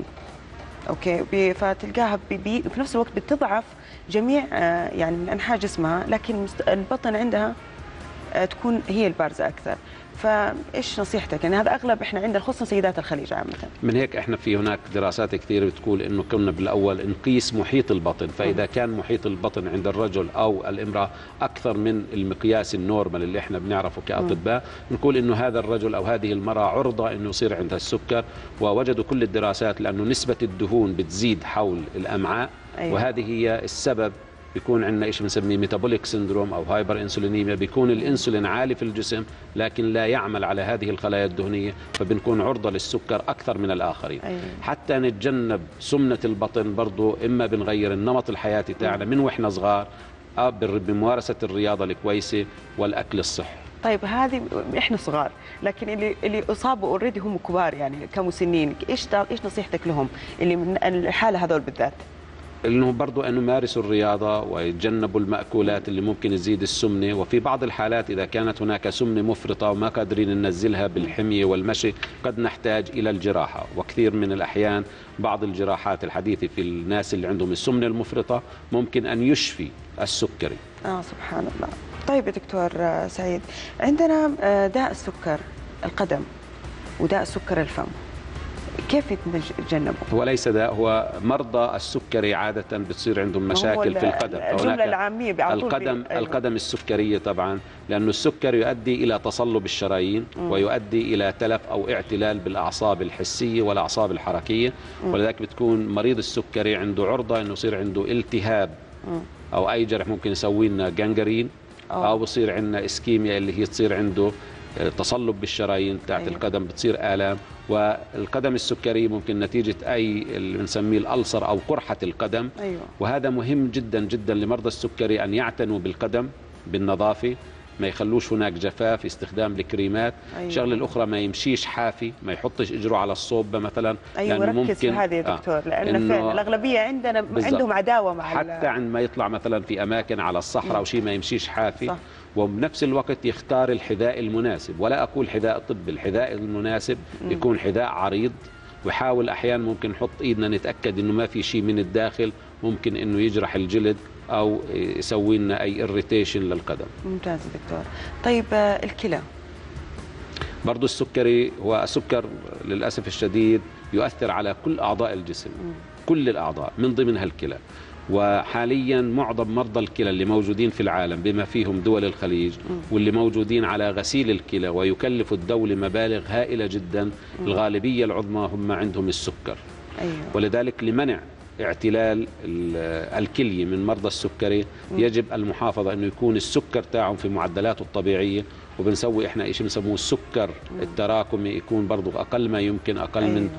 اوكي، فتلقاها في نفس الوقت بتضعف جميع يعني من أنحاء جسمها، لكن البطن عندها تكون هي البارزة أكثر. فإيش نصيحتك؟ يعني هذا أغلب إحنا عندنا خصوصا سيدات الخليج عامة. من هيك إحنا في هناك دراسات كثيرة بتقول إنه كنا بالأول نقيس محيط البطن، فإذا كان محيط البطن عند الرجل أو الامرأة أكثر من المقياس النورمال اللي إحنا بنعرفه كأطباء، نقول إنه هذا الرجل أو هذه المرأة عرضة إنه يصير عندها السكر. ووجدوا كل الدراسات لأنه نسبة الدهون بتزيد حول الأمعاء، وهذه هي السبب. بيكون عندنا شيء بنسميه ميتابوليك سيندروم او هايبر انسولينيميا، بيكون الانسولين عالي في الجسم لكن لا يعمل على هذه الخلايا الدهنيه، فبنكون عرضه للسكر اكثر من الاخرين. حتى نتجنب سمنه البطن برضه اما بنغير النمط الحياتي تاعنا من واحنا صغار بممارسه الرياضه الكويسه والاكل الصحي. طيب هذه احنا صغار، لكن اللي اصابوا اوريدي هم كبار يعني كمسنين، ايش نصيحتك لهم اللي من الحاله هذول بالذات؟ انه برضو انه يمارسوا الرياضه ويتجنبوا المأكولات اللي ممكن تزيد السمنه. وفي بعض الحالات اذا كانت هناك سمنه مفرطه وما قادرين ننزلها بالحميه والمشي قد نحتاج الى الجراحه. وكثير من الاحيان بعض الجراحات الحديثه في الناس اللي عندهم السمنه المفرطه ممكن ان يشفي السكري. سبحان الله. طيب يا دكتور سعيد، عندنا داء السكر القدم وداء سكر الفم، كيف نتجنبه؟ هو ليس داء، هو مرضى السكري عادة بتصير عندهم مشاكل في القدم. الجملة العامية القدم السكرية طبعا، لأنه السكر يؤدي إلى تصلب الشرايين ويؤدي إلى تلف أو اعتلال بالأعصاب الحسية والأعصاب الحركية. ولذلك بتكون مريض السكري عنده عرضة إنه يصير عنده التهاب أو أي جرح ممكن يسوي لنا جانجرين، أو بصير عندنا اسكيميا اللي هي تصير عنده تصلب بالشرايين تاعت القدم، بتصير آلام. والقدم السكري ممكن نتيجة أي اللي بنسميه الألسر أو قرحة القدم. وهذا مهم جدا جدا لمرضى السكري أن يعتنوا بالقدم بالنظافة، ما يخلوش هناك جفاف، استخدام الكريمات. الشغله الاخرى ما يمشيش حافي، ما يحطش اجره على الصوبه مثلا. لانه ممكن في هذه يا دكتور، لان فعلا الاغلبيه عندنا عندهم عداوه مع حتى عندما يطلع مثلا في اماكن على الصحراء او شيء ما يمشيش حافي. وبنفس الوقت يختار الحذاء المناسب، ولا اقول حذاء طبي، الحذاء المناسب يكون حذاء عريض، ويحاول احيانا ممكن نحط ايدنا نتاكد انه ما في شيء من الداخل ممكن انه يجرح الجلد او يسوي لنا اي اريتيشن للقدم. ممتاز دكتور. طيب الكلى برضه السكري، هو السكر للاسف الشديد يؤثر على كل اعضاء الجسم، كل الاعضاء من ضمنها الكلى. وحاليا معظم مرضى الكلى اللي موجودين في العالم بما فيهم دول الخليج واللي موجودين على غسيل الكلى ويكلف الدولة مبالغ هائلة جدا، الغالبية العظمى هم عندهم السكر. ولذلك لمنع اعتلال الكلية من مرضى السكري يجب المحافظة أنه يكون السكر تاعهم في معدلاته الطبيعية، وبنسوي احنا شيء بنسموه السكر التراكمي، يكون برضه اقل ما يمكن، اقل من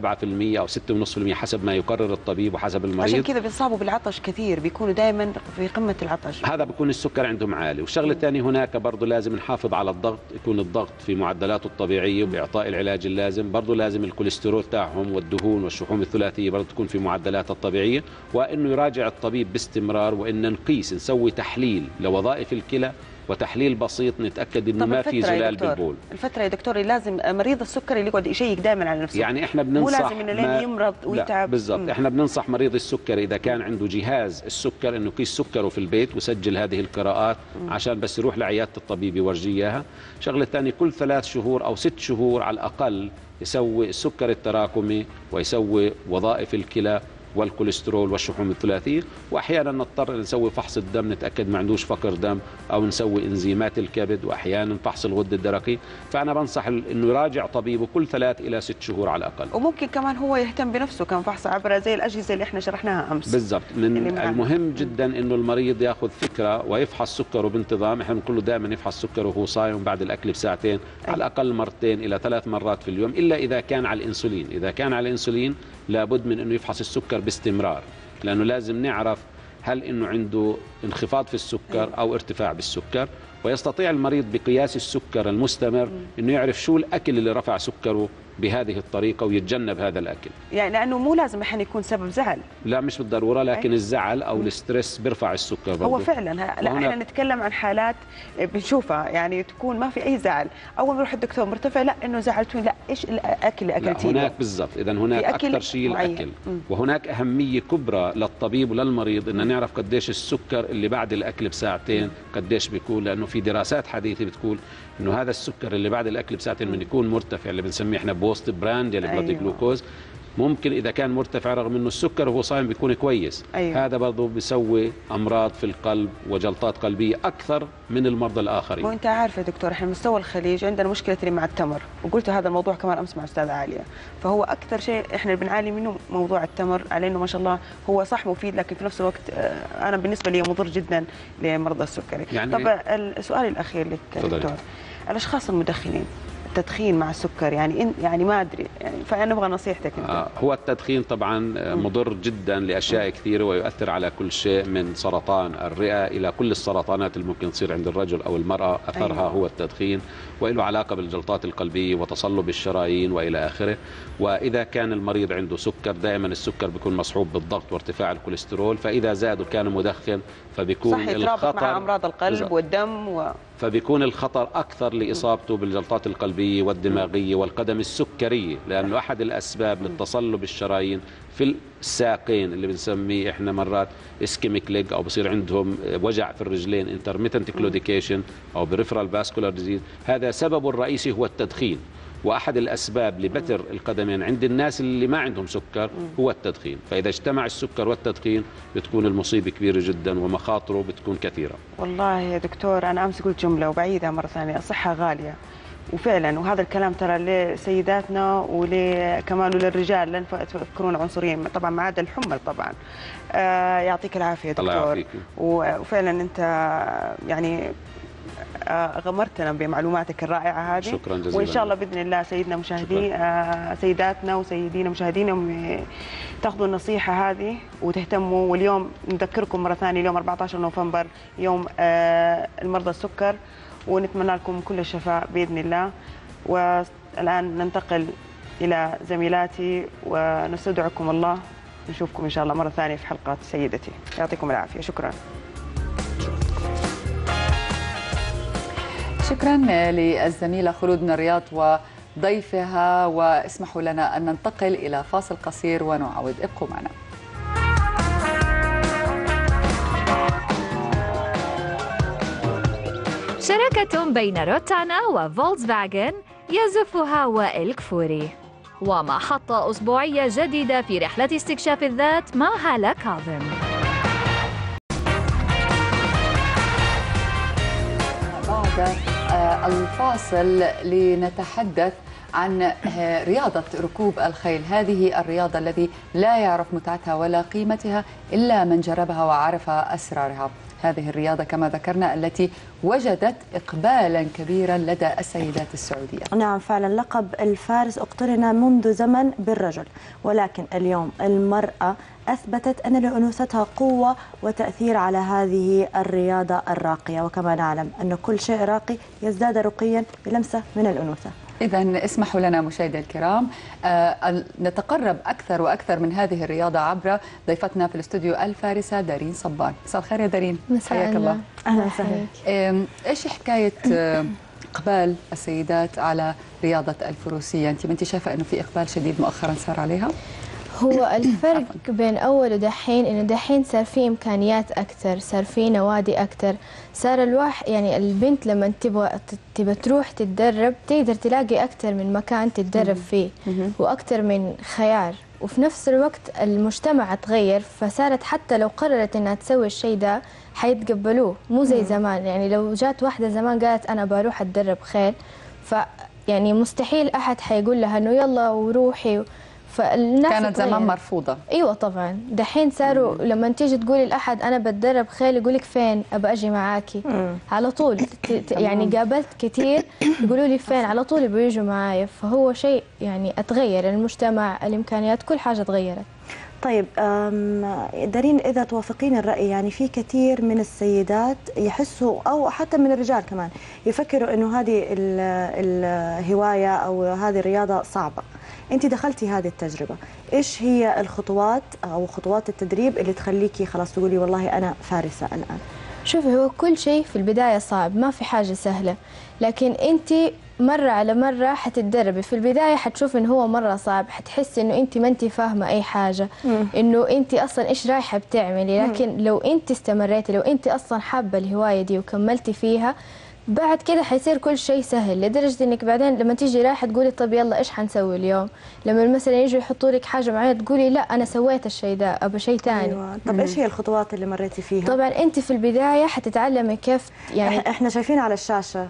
7% او 6.5% حسب ما يقرر الطبيب وحسب المريض. عشان كذا بيصابوا بالعطش كثير، بيكونوا دائما في قمه العطش. هذا بيكون السكر عندهم عالي. والشغله الثانيه هناك برضه لازم نحافظ على الضغط، يكون الضغط في معدلاته الطبيعيه وباعطاء العلاج اللازم. برضه لازم الكوليسترول تاعهم والدهون والشحوم الثلاثيه برضه تكون في معدلاتها الطبيعيه، وانه يراجع الطبيب باستمرار، وان نقيس نسوي تحليل لوظائف الكلى وتحليل بسيط نتاكد انه ما في زلال بالبول. الفتره يا دكتور لازم مريض السكري اللي يقعد يشيك دائما على نفسه، يعني احنا بننصح، مو لازم انه لين يمرض ويتعب. بالضبط، احنا بننصح مريض السكري اذا كان عنده جهاز السكر انه يقيس سكره في البيت ويسجل هذه القراءات عشان بس يروح لعياده الطبيب يورجيه اياها. شغله ثانيه كل 3 شهور او 6 شهور على الاقل يسوي السكر التراكمي ويسوي وظائف الكلى والكوليسترول والشحوم الثلاثيه، واحيانا نضطر نسوي فحص الدم نتاكد ما عندوش فقر دم، او نسوي انزيمات الكبد، واحيانا فحص الغده الدرقيه. فانا بنصح انه يراجع طبيبه كل 3 إلى 6 شهور على الاقل. وممكن كمان هو يهتم بنفسه، كان فحص عبر زي الاجهزه اللي احنا شرحناها امس. بالضبط، من المهم جدا انه المريض ياخذ فكره ويفحص سكره بانتظام. احنا بنقول له دائما يفحص سكره وهو صايم بعد الاكل بساعتين، على الاقل 2 إلى 3 مرات في اليوم، الا اذا كان على الانسولين. اذا كان على الانسولين لابد من انه يفحص السكر باستمرار، لانه لازم نعرف هل انه عنده انخفاض في السكر او ارتفاع بالسكر، ويستطيع المريض بقياس السكر المستمر انه يعرف شو الاكل اللي رفع سكره بهذه الطريقه ويتجنب هذا الاكل. يعني لانه مو لازم احيانا يكون سبب زعل. لا مش بالضروره، لكن الزعل او الستريس بيرفع السكر برضه. هو فعلا لا احنا نتكلم عن حالات بنشوفها يعني تكون ما في اي زعل، اول ما يروح الدكتور مرتفع، لا انه زعلتوني، لا ايش الاكل اللي اكلتيه؟ هناك بالضبط، اذا هناك اكثر شيء الاكل. وهناك اهميه كبرى للطبيب وللمريض ان نعرف قديش السكر اللي بعد الاكل بساعتين قديش بيكون، لانه في دراسات حديثه بتقول انه هذا السكر اللي بعد الاكل بساعتين من يكون مرتفع، اللي بنسميه احنا بوست براند يعني بلاد جلوكوز، ممكن اذا كان مرتفع رغم انه السكر وهو صايم بيكون كويس. هذا برضه بيسوي امراض في القلب وجلطات قلبيه اكثر من المرضى الاخرين. وانت عارف يا دكتور احنا مستوى الخليج عندنا مشكله اللي مع التمر، وقلت هذا الموضوع كمان امس مع استاذه عاليه، فهو اكثر شيء احنا بنعاني منه موضوع التمر، على انه ما شاء الله هو صح مفيد، لكن في نفس الوقت انا بالنسبه لي مضر جدا لمرضى السكري. يعني طب السؤال الاخير لك دكتور، الاشخاص المدخنين التدخين مع السكر يعني ما ادري يعني، فانا نبغى نصيحتك انت. هو التدخين طبعا مضر جدا لاشياء كثيره، ويؤثر على كل شيء من سرطان الرئه الى كل السرطانات اللي ممكن تصير عند الرجل او المراه، اثرها هو التدخين، وله علاقه بالجلطات القلبيه وتصلب الشرايين والى اخره. واذا كان المريض عنده سكر، دائما السكر بيكون مصحوب بالضغط وارتفاع الكوليسترول، فاذا زاد وكان مدخن فبيكون الخطر مع امراض القلب والدم فبيكون الخطر اكثر لاصابته بالجلطات القلبيه والدماغيه والقدم السكريه، لانه احد الاسباب للتصلب الشرايين في الساقين اللي بنسميه احنا مرات اسكيميك ليج، او بصير عندهم وجع في الرجلين انترميتنت كلوديكيشن او بريفرال فاسكولار ديزيز، هذا سببه الرئيسي هو التدخين. واحد الاسباب لبتر القدمين عند الناس اللي ما عندهم سكر هو التدخين، فاذا اجتمع السكر والتدخين بتكون المصيبه كبيره جدا ومخاطره بتكون كثيره. والله يا دكتور انا امس قلت جمله وبعيدها مره ثانيه، الصحه غاليه، وفعلا وهذا الكلام ترى لسيداتنا وكمان للرجال، لن تفكرون عنصريين طبعا ما عدا الحمل طبعا. يعطيك العافيه يا دكتور. الله يعافيك. وفعلا انت يعني غمرتنا بمعلوماتك الرائعه هذه. شكرا جزيلا. وان شاء الله باذن الله سيدنا مشاهدين سيداتنا وسيدينا مشاهدينا تاخذوا النصيحه هذه وتهتموا. واليوم نذكركم مره ثانيه اليوم 14 نوفمبر يوم المرضى السكر، ونتمنى لكم كل الشفاء باذن الله. والان ننتقل الى زميلاتي ونستودعكم الله، نشوفكم ان شاء الله مره ثانيه في حلقه سيدتي. يعطيكم العافيه. شكرا. شكرا للزميلة خلود من الرياض وضيفها، واسمحوا لنا أن ننتقل إلى فاصل قصير ونعود. ابقوا معنا. شراكة بين روتانا وفولكسفاغن يزفها وائل كفوري، ومحطة أسبوعية جديدة في رحلة استكشاف الذات مع هالة كاظم. بعد الفاصل لنتحدث عن رياضة ركوب الخيل، هذه الرياضة التي لا يعرف متعتها ولا قيمتها إلا من جربها وعرف أسرارها. هذه الرياضة كما ذكرنا التي وجدت إقبالا كبيرا لدى السيدات السعودية. نعم فعلا، لقب الفارس اقترن منذ زمن بالرجل، ولكن اليوم المرأة أثبتت أن لأنوثتها قوة وتأثير على هذه الرياضة الراقية، وكما نعلم أن كل شيء راقي يزداد رقيا بلمسة من الأنوثة. إذا اسمحوا لنا مشاهدي الكرام نتقرب أكثر وأكثر من هذه الرياضة عبر ضيفتنا في الاستوديو الفارسة دارين صبان. مساء الخير يا دارين. حياك الله. أهلا وسهلا. إيش حكاية إقبال السيدات على رياضة الفروسية؟ أنت شايفة أنه في إقبال شديد مؤخرا صار عليها؟ هو الفرق بين أول ودحين إنه دحين صار في إمكانيات أكثر، صار في نوادي أكثر، صار الواحد يعني البنت لما تبغى تروح تتدرب تقدر تلاقي أكثر من مكان تتدرب فيه وأكثر من خيار، وفي نفس الوقت المجتمع تغير، فصارت حتى لو قررت إنها تسوي الشيء ده حيتقبلوه، مو زي زمان. يعني لو جات واحدة زمان قالت أنا بروح أتدرب خيل، يعني مستحيل أحد حيقول لها إنه يلا وروحي. فالناس كانت زمان مرفوضة. ايوه طبعا، دحين صاروا لما تيجي تقولي لاحد انا بتدرب خيل يقولك فين، ابى اجي معاكي على طول. يعني قابلت كثير يقولوا لي فين، على طول يبغوا يجوا معايا. فهو شيء يعني اتغير المجتمع، الامكانيات، كل حاجه تغيرت. طيب دارين، إذا توافقين الرأي، يعني في كثير من السيدات يحسوا أو حتى من الرجال كمان يفكروا إنه هذه الهواية أو هذه الرياضة صعبة. أنت دخلتي هذه التجربة، إيش هي الخطوات أو خطوات التدريب اللي تخليكي خلاص تقولي والله أنا فارسة الآن؟ شوفي، هو كل شيء في البداية صعب، ما في حاجة سهلة، لكن أنت مرة على مرة حتتدربي. في البداية حتشوفي إنه هو مرة صعب، حتحسي إنه أنت ما أنت فاهمة أي حاجة، إنه أنت أصلا إيش رايحة بتعملي. لكن لو أنت استمريتي، لو أنت أصلا حابة الهواية دي وكملتي فيها، بعد كده حيصير كل شيء سهل، لدرجة انك بعدين لما تيجي رايحة تقولي طب يلا ايش حنسوي اليوم، لما مثلا يجوا يحطوا لك حاجة معينة تقولي لا انا سويت الشيء ده، ابى شيء ثاني. أيوة. طب ايش هي الخطوات اللي مريتي فيها؟ طبعا انت في البداية حتتعلمي كيف، يعني احنا شايفين على الشاشة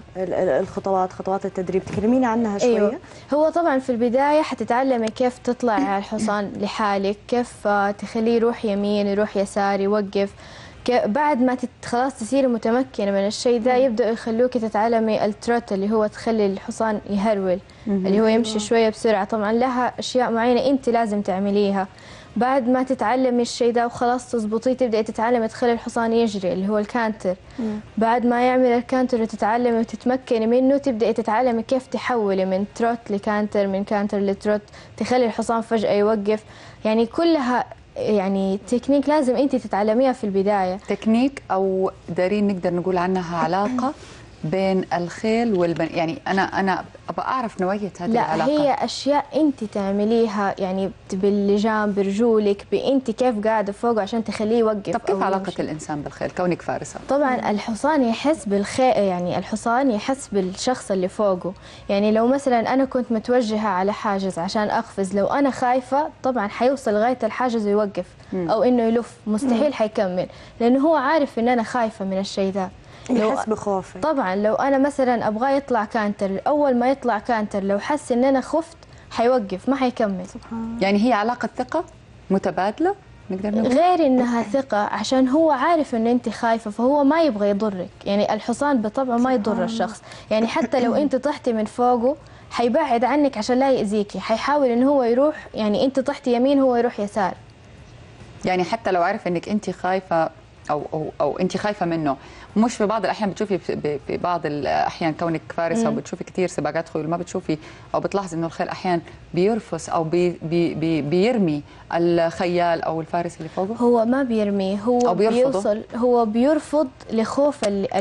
خطوات التدريب، تكلميني عنها شوية. أيوة. هو طبعا في البداية حتتعلمي كيف تطلعي على الحصان لحالك، كيف تخليه يروح يمين يروح يسار يوقف. بعد ما خلاص تصيري متمكنة من الشيء ده، يبدأوا يخلوكي تتعلمي التروت اللي هو تخلي الحصان يهرول، اللي هو يمشي شوية بسرعة. طبعا لها أشياء معينة أنت لازم تعمليها. بعد ما تتعلمي الشيء ده وخلاص تزبطيه، تبدأي تتعلمي تخلي الحصان يجري اللي هو الكانتر. بعد ما يعمل الكانتر وتتعلمي وتتمكني منه، تبدأي تتعلمي كيف تحولي من تروت لكانتر، من كانتر لتروت، تخلي الحصان فجأة يوقف. يعني كلها يعني تكنيك لازم انت تتعلميها في البدايه. تكنيك او دارين نقدر نقول عنها علاقه بين الخيل يعني انا ابغى اعرف نوعيه هذه العلاقه. لا، هي اشياء انت تعمليها يعني باللجام برجولك، بانت كيف قاعده فوقه عشان تخليه يوقف. طب كيف علاقه الانسان بالخيل كونك فارسه؟ طبعا الحصان يحس بالخيل، يعني الحصان يحس بالشخص اللي فوقه. يعني لو مثلا انا كنت متوجهه على حاجز عشان اقفز، لو انا خايفه طبعا حيوصل لغايه الحاجز ويوقف او انه يلف، مستحيل حيكمل، لانه هو عارف ان انا خايفه من الشيء ده. يحس بخوفه. طبعا لو انا مثلا ابغاه يطلع كانتر، اول ما يطلع كانتر لو حس ان انا خفت حيوقف ما حيكمل. يعني هي علاقه ثقه متبادله نقدر نقول، غير انها ثقه عشان هو عارف ان انت خايفه، فهو ما يبغى يضرك. يعني الحصان بطبعه ما يضر الشخص، يعني حتى لو انت طحتي من فوقه حيبعد عنك عشان لا يأذيكي، حيحاول ان هو يروح، يعني انت طحتي يمين هو يروح يسار. يعني حتى لو عارف انك انت خايفه او انت خايفه منه، مش في بعض الاحيان بتشوفي في بعض الاحيان كونك فارسه وبتشوفي كثير سباقات خيول، ما بتشوفي او بتلاحظي انه الخيل احيان بيرفس او بيرمي الخيال او الفارس اللي فوقه؟ هو ما بيرمي، هو بيوصل، هو بيرفض لخوف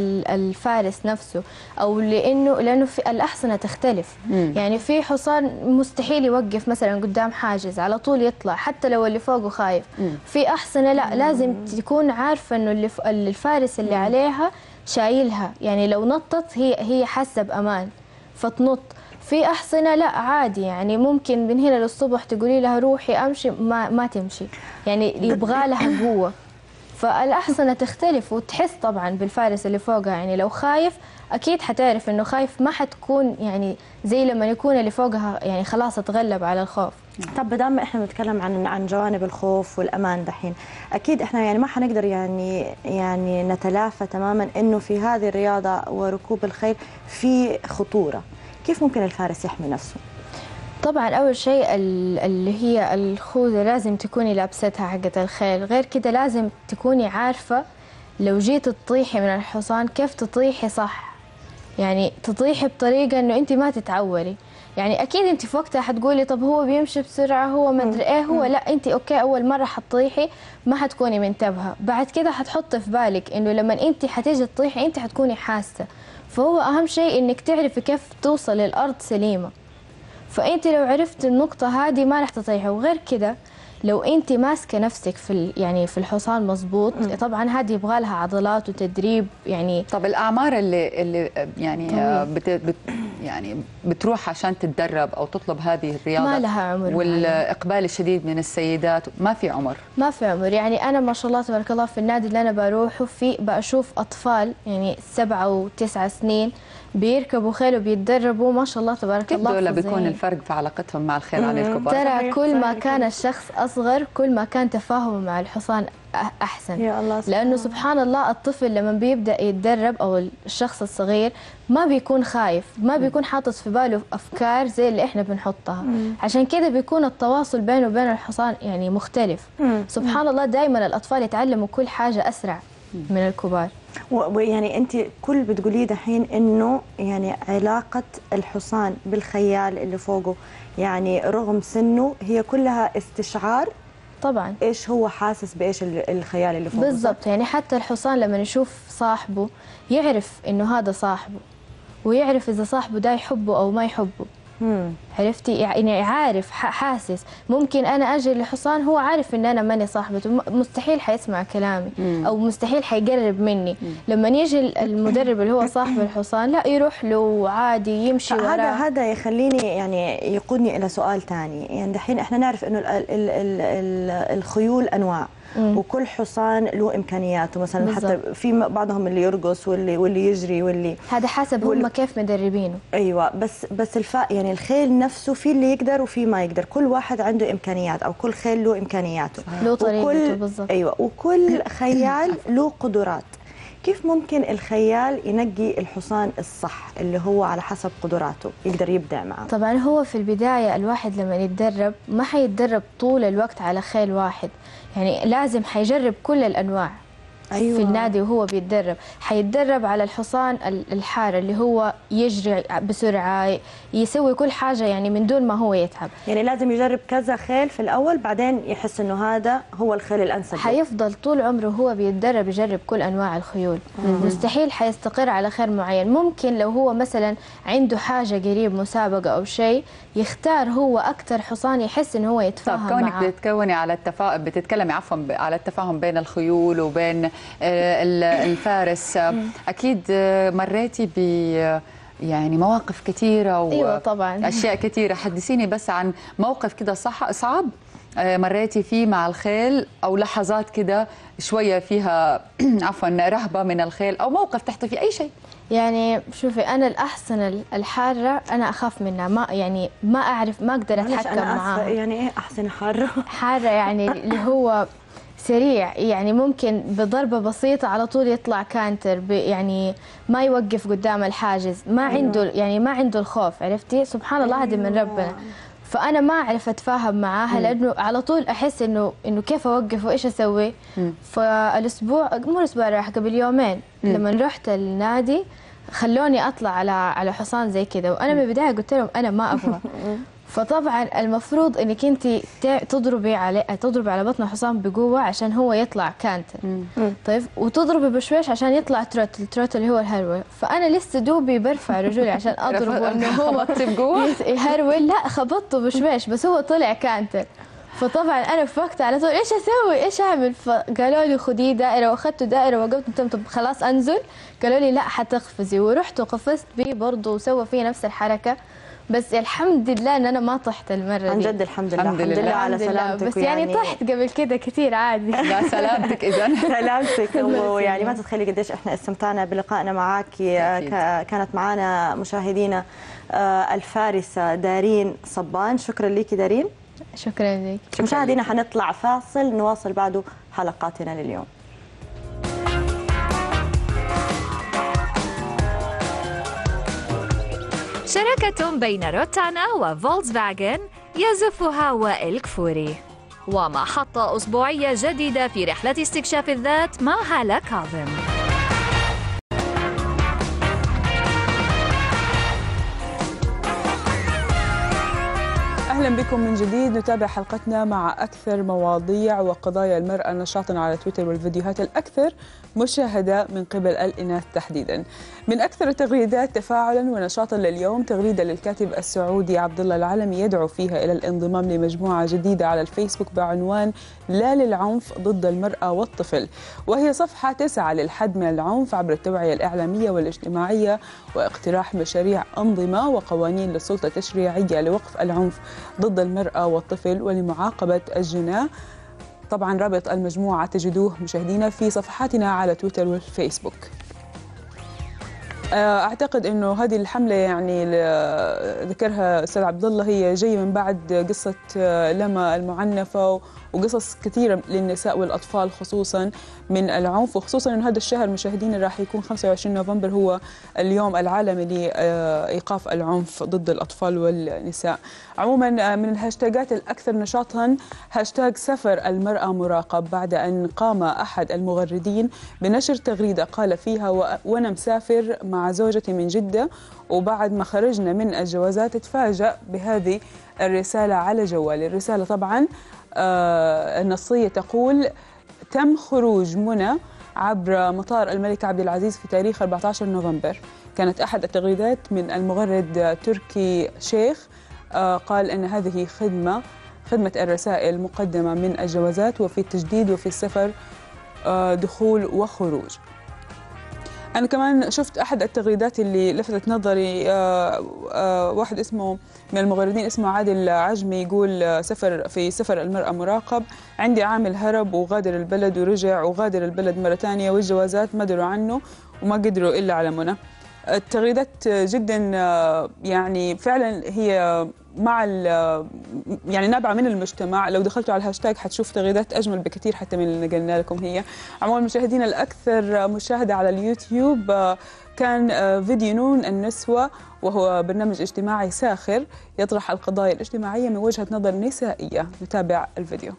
الفارس نفسه، او لانه في الاحصنه تختلف. يعني في حصان مستحيل يوقف مثلا قدام حاجز، على طول يطلع حتى لو اللي فوقه خايف. في احصنه لا، لازم تكون عارفه انه الفارس اللي عليها شايلها، يعني لو نطت هي حاسه بامان فتنط. في أحصنة لا عادي، يعني ممكن من هنا للصبح تقولي لها روحي أمشي ما تمشي، يعني يبغى لها قوة. فالأحصنة تختلف، وتحس طبعا بالفارس اللي فوقها. يعني لو خايف أكيد حتعرف إنه خايف، ما حتكون يعني زي لما يكون اللي فوقها يعني خلاص تغلب على الخوف. طب بدام احنا بنتكلم عن جوانب الخوف والامان دحين، اكيد احنا يعني ما حنقدر يعني نتلافى تماما انه في هذه الرياضه وركوب الخيل في خطوره. كيف ممكن الفارس يحمي نفسه؟ طبعا أول شيء اللي هي الخوذة لازم تكوني لابستها حقة الخيل، غير كده لازم تكوني عارفة لو جيت تطيحي من الحصان كيف تطيحي صح، يعني تطيحي بطريقة إنه أنت ما تتعوري. يعني أكيد أنت في وقتها حتقولي طب هو بيمشي بسرعة، هو ما أدري إيه هو، لا أنت أوكي أول مرة حتطيحي ما حتكوني منتبهة، بعد كده حتحطي في بالك إنه لما أنت حتيجي تطيحي أنت حتكوني حاسة، فهو أهم شيء إنك تعرفي كيف توصل للأرض سليمة. فأنت لو عرفت النقطة هذه ما راح تطيحي. وغير كده لو أنت ماسكة نفسك يعني في الحصان مظبوط، طبعا هذه يبغى لها عضلات وتدريب يعني. طب الأعمار اللي يعني يعني بتروح عشان تتدرب أو تطلب هذه الرياضة ما لها عمر، والإقبال الشديد من السيدات ما في عمر؟ ما في عمر. يعني أنا ما شاء الله تبارك الله في النادي اللي أنا بروحه بشوف أطفال يعني 7 و9 سنين بيركبوا خيل وبيتدربوا ما شاء الله تبارك الله. كيف دول بيكون الفرق في علاقتهم مع الخيل عن الكبار؟ ترى كل ما كان الشخص أصغر كل ما كان تفاهمه مع الحصان أحسن. يا الله لأنه سبحان الله الطفل لما بيبدأ يتدرب أو الشخص الصغير ما بيكون خايف، ما بيكون حاطط في باله أفكار زي اللي إحنا بنحطها. عشان كده بيكون التواصل بينه وبين الحصان يعني مختلف. سبحان الله دائما الأطفال يتعلموا كل حاجة أسرع من الكبار. ويعني انت كل بتقوليه دحين انه يعني علاقه الحصان بالخيال اللي فوقه يعني رغم سنه هي كلها استشعار طبعا ايش هو حاسس بايش الخيال اللي فوقه. بالضبط. يعني حتى الحصان لما يشوف صاحبه يعرف انه هذا صاحبه، ويعرف اذا صاحبه ده يحبه او ما يحبه. عرفتي؟ يعني عارف حاسس. ممكن انا اجي لحصان هو عارف ان انا ماني صاحبته، مستحيل حيسمع كلامي او مستحيل حيقرب مني. لما يجي المدرب اللي هو صاحب الحصان لا يروح له عادي يمشي وراه. هذا يخليني يعني يقودني الى سؤال ثاني. يعني دحين احنا نعرف انه الخيول انواع وكل حصان له امكانياته، مثلا بالزبط. حتى في بعضهم اللي يرقص واللي يجري واللي هذا حسب هم كيف مدربينه. ايوه بس يعني الخيل نفسه في اللي يقدر وفي ما يقدر، كل واحد عنده امكانيات او كل خيل له امكانياته له طريقته بالضبط. ايوه وكل خيال له قدرات. كيف ممكن الخيال ينقي الحصان الصح اللي هو على حسب قدراته يقدر يبدع معه؟ طبعا هو في البداية الواحد لما يتدرب ما حيتدرب طول الوقت على خيل واحد، يعني لازم حيجرب كل الأنواع. أيوة. في النادي وهو بيتدرب حيتدرب على الحصان الحار اللي هو يجري بسرعة يسوي كل حاجة يعني من دون ما هو يتعب. يعني لازم يجرب كذا خيل في الأول بعدين يحس إنه هذا هو الخيل الأنسب. حيفضل طول عمره هو بيتدرب يجرب كل أنواع الخيول. مستحيل حيستقر على خير معين. ممكن لو هو مثلا عنده حاجة قريب مسابقة أو شيء يختار هو أكثر حصان يحس إنه هو يتفاهم معه. كونك بتتكوني على بتتكلمي على التفاهم بين الخيول وبين الفارس، أكيد مريتي ب يعني مواقف كثيرة أيوة طبعا أشياء كثيرة. حدثيني بس عن موقف كده صعب مريتي فيه مع الخيل أو لحظات كده شوية فيها عفوا رهبة من الخيل أو موقف تحطي فيه أي شيء. يعني شوفي أنا الأحصنة الحارة أنا أخاف منها، ما أعرف ما أقدر أتحكم معاها. يعني إيه أحصنة حارة؟ حارة يعني اللي هو سريع، يعني ممكن بضربة بسيطة على طول يطلع كانتر، يعني ما يوقف قدام الحاجز، ما عنده يعني ما عنده الخوف. عرفتي؟ سبحان الله هذه من ربنا. فأنا ما أعرف أتفاهم معاها لأنه على طول أحس إنه كيف أوقف وإيش أسوي. فالأسبوع مو الأسبوع راح قبل يومين لما رحت النادي خلوني أطلع على حصان زي كذا، وأنا من البداية قلت لهم أنا ما أبغى. فطبعا المفروض انك انت تضربي على بطن الحصان بقوه عشان هو يطلع كانتر. طيب وتضربي بشويش عشان يطلع التروت اللي هو الهرول. فانا لسه دوبي برفع رجولي عشان اضربه انه هو خبطتي بقوه يهرول. لا خبطته بشويش بس هو طلع كانتر. فطبعا انا في وقتها على طول ايش اسوي ايش اعمل؟ فقالوا لي خدي دائره، واخذت دائره وقفت طب خلاص انزل. قالوا لي لا حتقفزي، ورحت وقفزت بيه برضه وسوى فيه نفس الحركه. بس الحمد لله ان انا ما طحت المره دي. عن جد الحمد لله على سلامتك. بس يعني طحت قبل كده كثير عادي. لا سلامتك اذا سلامتك. ويعني ما تتخيلي قديش احنا استمتعنا بلقائنا معك. كانت معنا مشاهدينا الفارسه دارين صبان. شكرا لك دارين. شكرا لك. مشاهدينا حنطلع فاصل نواصل بعده حلقاتنا لليوم. شراكة بين روتانا وفولكس فاجن يزفها وائل كفوري، ومحطة أسبوعية جديدة في رحلة استكشاف الذات مع هالة كاظم. أهلا بكم من جديد. نتابع حلقتنا مع أكثر مواضيع وقضايا المرأة نشاطا على تويتر والفيديوهات الأكثر مشاهدة من قبل الإناث تحديدا. من أكثر التغريدات تفاعلا ونشاطا لليوم تغريدة للكاتب السعودي عبد الله العلمي يدعو فيها إلى الانضمام لمجموعة جديدة على الفيسبوك بعنوان لا للعنف ضد المرأة والطفل، وهي صفحة تسعى للحد من العنف عبر التوعية الإعلامية والاجتماعية واقتراح مشاريع أنظمة وقوانين للسلطة التشريعية لوقف العنف ضد المرأة والطفل ولمعاقبة الجناة. طبعا رابط المجموعة تجدوه مشاهدينا في صفحاتنا على تويتر والفيسبوك. أعتقد أنه هذه الحملة يعني ذكرها أستاذ عبد الله هي جاية من بعد قصة لما المعنفة وقصص كثيرة للنساء والأطفال خصوصا من العنف، وخصوصا أن هذا الشهر مشاهدينا راح يكون 25 نوفمبر هو اليوم العالمي لإيقاف العنف ضد الأطفال والنساء. عموما من الهاشتاجات الأكثر نشاطا هاشتاج سفر المرأة مراقب، بعد أن قام أحد المغردين بنشر تغريدة قال فيها وأنا مسافر مع زوجتي من جدة وبعد ما خرجنا من الجوازات تفاجأ بهذه الرسالة على جوالي. الرسالة طبعا النصية تقول تم خروج منى عبر مطار الملك عبد العزيز في تاريخ 14 نوفمبر. كانت أحد التغريدات من المغرد تركي شيخ قال أن هذه خدمة الرسائل مقدمة من الجوازات وفي التجديد وفي السفر دخول وخروج. أنا كمان شفت أحد التغريدات اللي لفتت نظري، واحد اسمه من المغردين اسمه عادل عجمي يقول سفر المرأة مراقب، عندي عامل هرب وغادر البلد ورجع وغادر البلد مرة ثانية والجوازات ما دروا عنه وما قدروا إلا على منى. التغريدات جدا يعني فعلا هي مع يعني نابعة من المجتمع. لو دخلتوا على الهاشتاج حتشوف تغريدات أجمل بكثير حتى من اللي قلنا لكم هي. عموما مشاهدينا الأكثر مشاهدة على اليوتيوب كان فيديو نون النسوة، وهو برنامج اجتماعي ساخر يطرح القضايا الاجتماعية من وجهة نظر نسائية. نتابع الفيديو.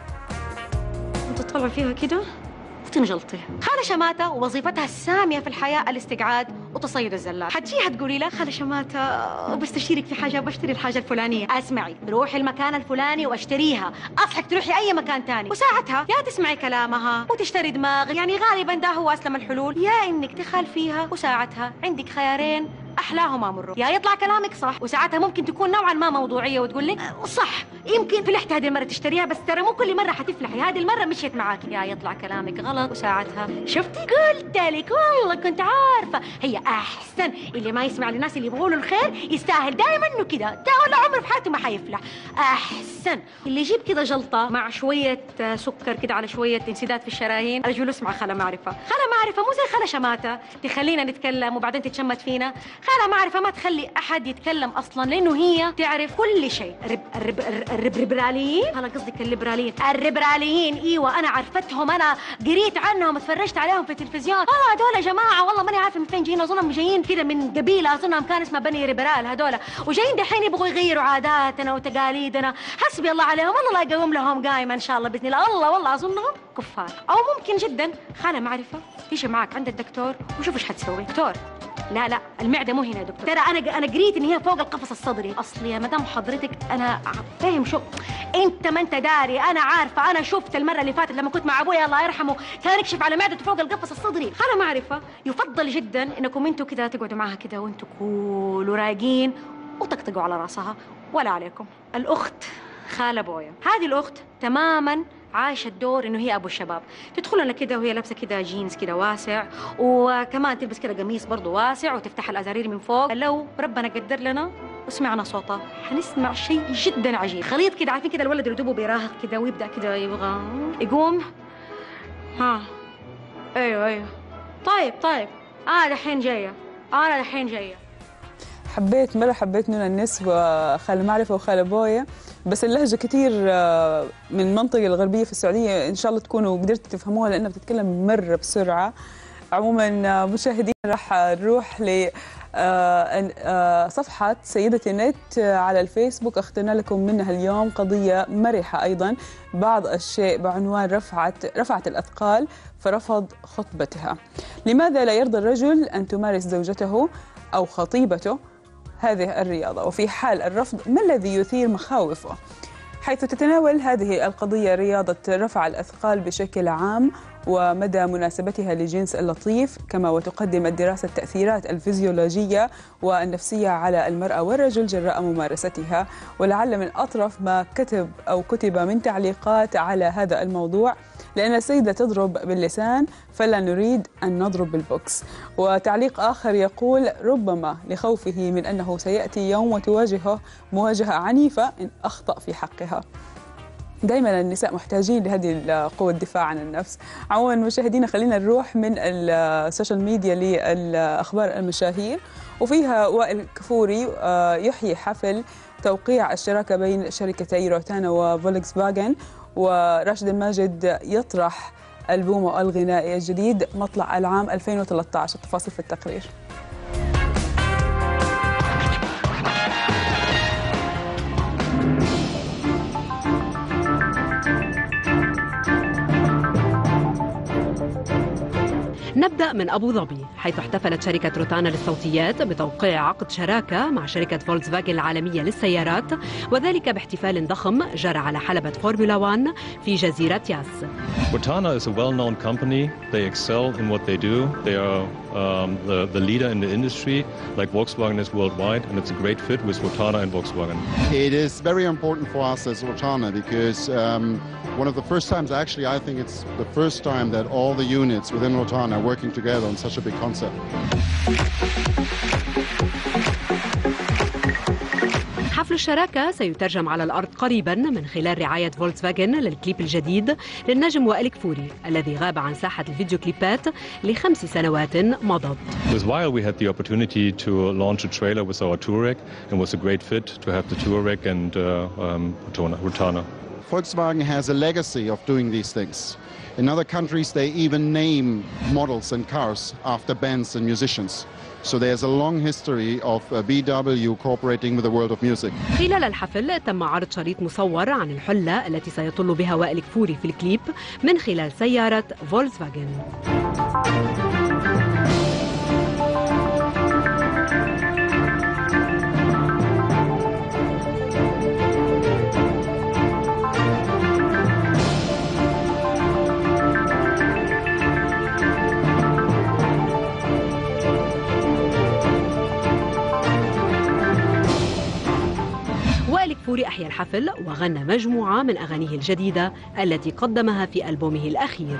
تطلع فيها كده وتنجلطي. خالة شماتة ووظيفتها السامية في الحياة الاستقعاد وتصيد الزلات. حتجيها تقولي لها خالة شماتة بستشيرك في حاجة بشتري الحاجة الفلانية. اسمعي، روحي المكان الفلاني واشتريها، اصحك تروحي اي مكان تاني. وساعتها يا تسمعي كلامها وتشتري دماغ، يعني غالبا ده هو اسلم الحلول، يا انك تخالفيها وساعتها عندك خيارين احلاهما مروا. يا يطلع كلامك صح وساعتها ممكن تكون نوعا ما موضوعيه وتقول لك صح يمكن فلحت هذه المره تشتريها، بس ترى مو كل مره حتفلحي، هذه المره مشيت معاكي. يا يطلع كلامك غلط وساعتها شفتي قلت لك والله كنت عارفه. هي احسن اللي ما يسمع للناس اللي يبغوا له الخير يستاهل دائما انه كده، ده ولا عمره في حياته ما حيفلح. احسن اللي يجيب كده جلطه مع شويه سكر كده على شويه انسداد في الشرايين. رجل اسمع خاله معرفه. خاله معرفه مو زي خاله شماته تخلينا نتكلم وبعدين تتشمت فينا. خاله معرفه ما تخلي احد يتكلم اصلا لانه هي تعرف كل شيء. الريبراليين، انا قصدك الريبراليين ايوه انا عرفتهم، انا قريت عنهم اتفرجت عليهم في التلفزيون. والله هذول جماعه والله ماني عارفه من فين جايين، اظنهم جايين كذا من قبيله اظنهم كان اسمها بني ريبرال هذول، وجايين دحين يبغوا يغيروا عاداتنا وتقاليدنا. حسبي الله عليهم، الله لا يقوم لهم قايمه ان شاء الله باذن الله. والله اظنهم كفار. او ممكن جدا خاله معرفه تيجي معك عند الدكتور وشوف ايش حتسوي. دكتور لا المعده مو هنا يا دكتور، ترى انا قريت ان هي فوق القفص الصدري. اصلي يا مدام حضرتك انا فاهم شو انت ما انت داري، انا عارفه، انا شفت المره اللي فاتت لما كنت مع ابويا الله يرحمه كان يكشف على معدته فوق القفص الصدري. خاله معرفه يفضل جدا انكم انتوا كذا تقعدوا معها كذا وانتوا كول ورايقين وتقطقوا على راسها ولا عليكم. الاخت خاله ابويا، هذه الاخت تماما عايشه الدور انه هي ابو الشباب، تدخل لنا كده وهي لابسه كده جينز كده واسع وكمان تلبس كده قميص برضه واسع وتفتح الازارير من فوق. لو ربنا قدر لنا وسمعنا صوتها حنسمع شيء جدا عجيب، خليط كده. عارفين كده الولد اللي دوبه بيراهق كده ويبدا كده يبغى يقوم. ها ايوه طيب دحين جايه، انا دحين جايه. حبيت نون النسوة خالة معرفة وخالة بويا، بس اللهجة كتير من المنطقة الغربية في السعودية، إن شاء الله تكونوا قدرتوا تفهموها لأنها بتتكلم مرة بسرعة. عموما مشاهدين راح نروح ل صفحة سيدتي نت على الفيسبوك، اخترنا لكم منها اليوم قضية مرحة أيضا، بعض الشيء بعنوان رفعت الأثقال فرفض خطبتها. لماذا لا يرضى الرجل أن تمارس زوجته أو خطيبته هذه الرياضة، وفي حال الرفض ما الذي يثير مخاوفه؟ حيث تتناول هذه القضية رياضة رفع الأثقال بشكل عام ومدى مناسبتها لجنس اللطيف، كما وتقدم الدراسة التأثيرات الفيزيولوجية والنفسية على المرأة والرجل جراء ممارستها. ولعل من أطرف ما كتب من تعليقات على هذا الموضوع: لأن السيدة تضرب باللسان فلا نريد أن نضرب بالبوكس. وتعليق آخر يقول: ربما لخوفه من أنه سيأتي يوم وتواجهه مواجهة عنيفة إن أخطأ في حقها. دائما النساء محتاجين لهذه قوة الدفاع عن النفس. عموما مشاهدينا خلينا نروح من السوشيال ميديا للأخبار المشاهير، وفيها وائل كفوري يحيي حفل توقيع الشراكة بين شركتي روتانا وفولكس فاجن، وراشد الماجد يطرح ألبومه الغنائي الجديد مطلع العام 2013. التفاصيل في التقرير. نبدأ من أبو ظبي، حيث احتفلت شركة روتانا للصوتيات بتوقيع عقد شراكة مع شركة فولكس فاجن العالمية للسيارات، وذلك باحتفال ضخم جرى على حلبة فورمولا 1 في جزيرة ياس. Rotana is a well-known company. They excel in what they do. They are the leader in the industry, like Volkswagen is worldwide, and it's a great fit with Rotana and Volkswagen. It is very important for us as Rotana because one of the first times, actually, I think it's the first time that all the units within Rotana are working together on such a big concept. حفل الشراكة سيترجم على الأرض قريبا من خلال رعاية فولكس فاجن للكليب الجديد للنجم وائل كفوري الذي غاب عن ساحة الفيديو كليبات ل5 سنوات مضت. With Weil we had the opportunity to launch a trailer with our Touareg and was a great fit to have the Touareg and Rotana. Volkswagen has a legacy of doing these things. In other countries they even name models and cars after bands and musicians. So there's a long history of VW cooperating with the world of music. خلال الحفل تم عرض شريط مصور عن الحلة التي سيطل بها وائل كفوري في الكليب من خلال سيارة فولكس فاجن. كفوري أحيا الحفل وغنى مجموعة من أغانيه الجديدة التي قدمها في ألبومه الأخير.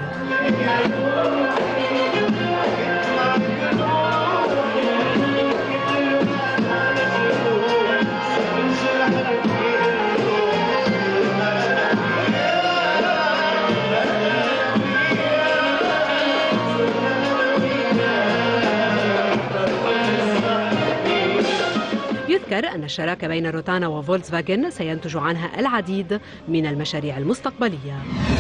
يذكر أن الشراكة بين روتانا وفولكس فاجن سينتج عنها العديد من المشاريع المستقبلية.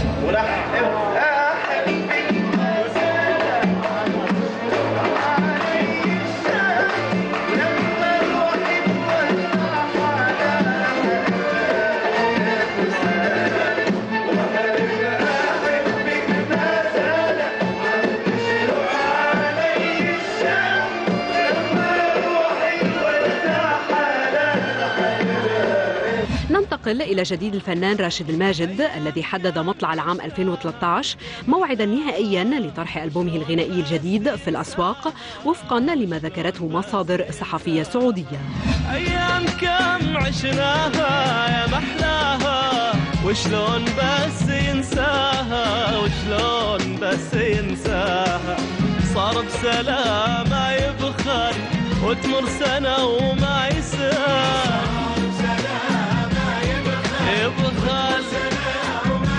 ننتقل إلى جديد الفنان راشد الماجد الذي حدد مطلع العام 2013 موعدا نهائيا لطرح ألبومه الغنائي الجديد في الأسواق وفقا لما ذكرته مصادر صحفية سعودية. أيام كم عشناها يا محلاها وشلون بس ينساها وشلون بس ينساها صار بسلامة يبخل وتمر سنة وما يسال يبخل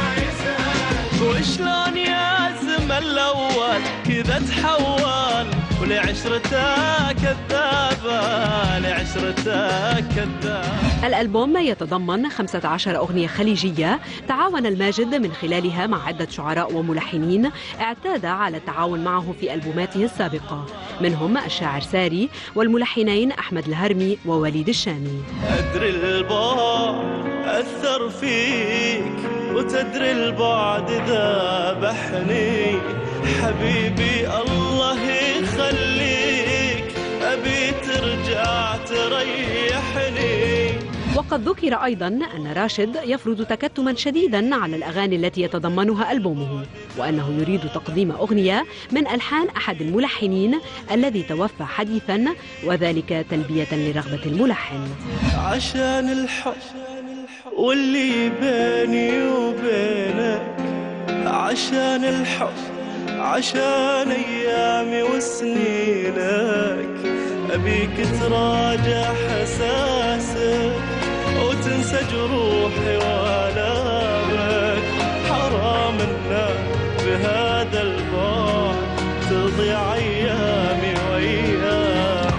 وشلون يا زمن الأول كذا تحول ولعشرتها كذابة لعشرتها كذابة. الألبوم يتضمن 15 أغنية خليجية تعاون الماجد من خلالها مع عدة شعراء وملحنين اعتاد على التعاون معه في ألبوماته السابقة، منهم الشاعر ساري والملحنين أحمد الهرمي ووليد الشامي. أدري البعد أثر فيك وتدري البعد ذابحني، حبيبي الله يخليك أبي ترجع تريحني. وقد ذكر أيضا أن راشد يفرض تكتما شديدا على الأغاني التي يتضمنها ألبومه، وأنه يريد تقديم أغنية من ألحان أحد الملحنين الذي توفى حديثا، وذلك تلبية لرغبة الملحن. عشان الحب واللي بيني وبينك، عشان الحب عشان أيامي وسنينك، أبيك تراجع حساسك وتنسى جروحي وآلامك. حرام إن بهذا البعد تضيع أيامي وأيامك.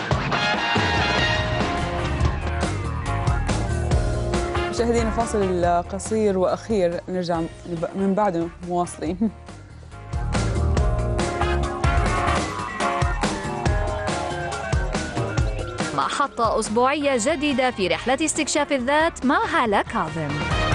مشاهدينا فاصل قصير وأخير، نرجع من بعده مواصلين. محطة أسبوعية جديدة في رحلة استكشاف الذات مع هالة كاظم.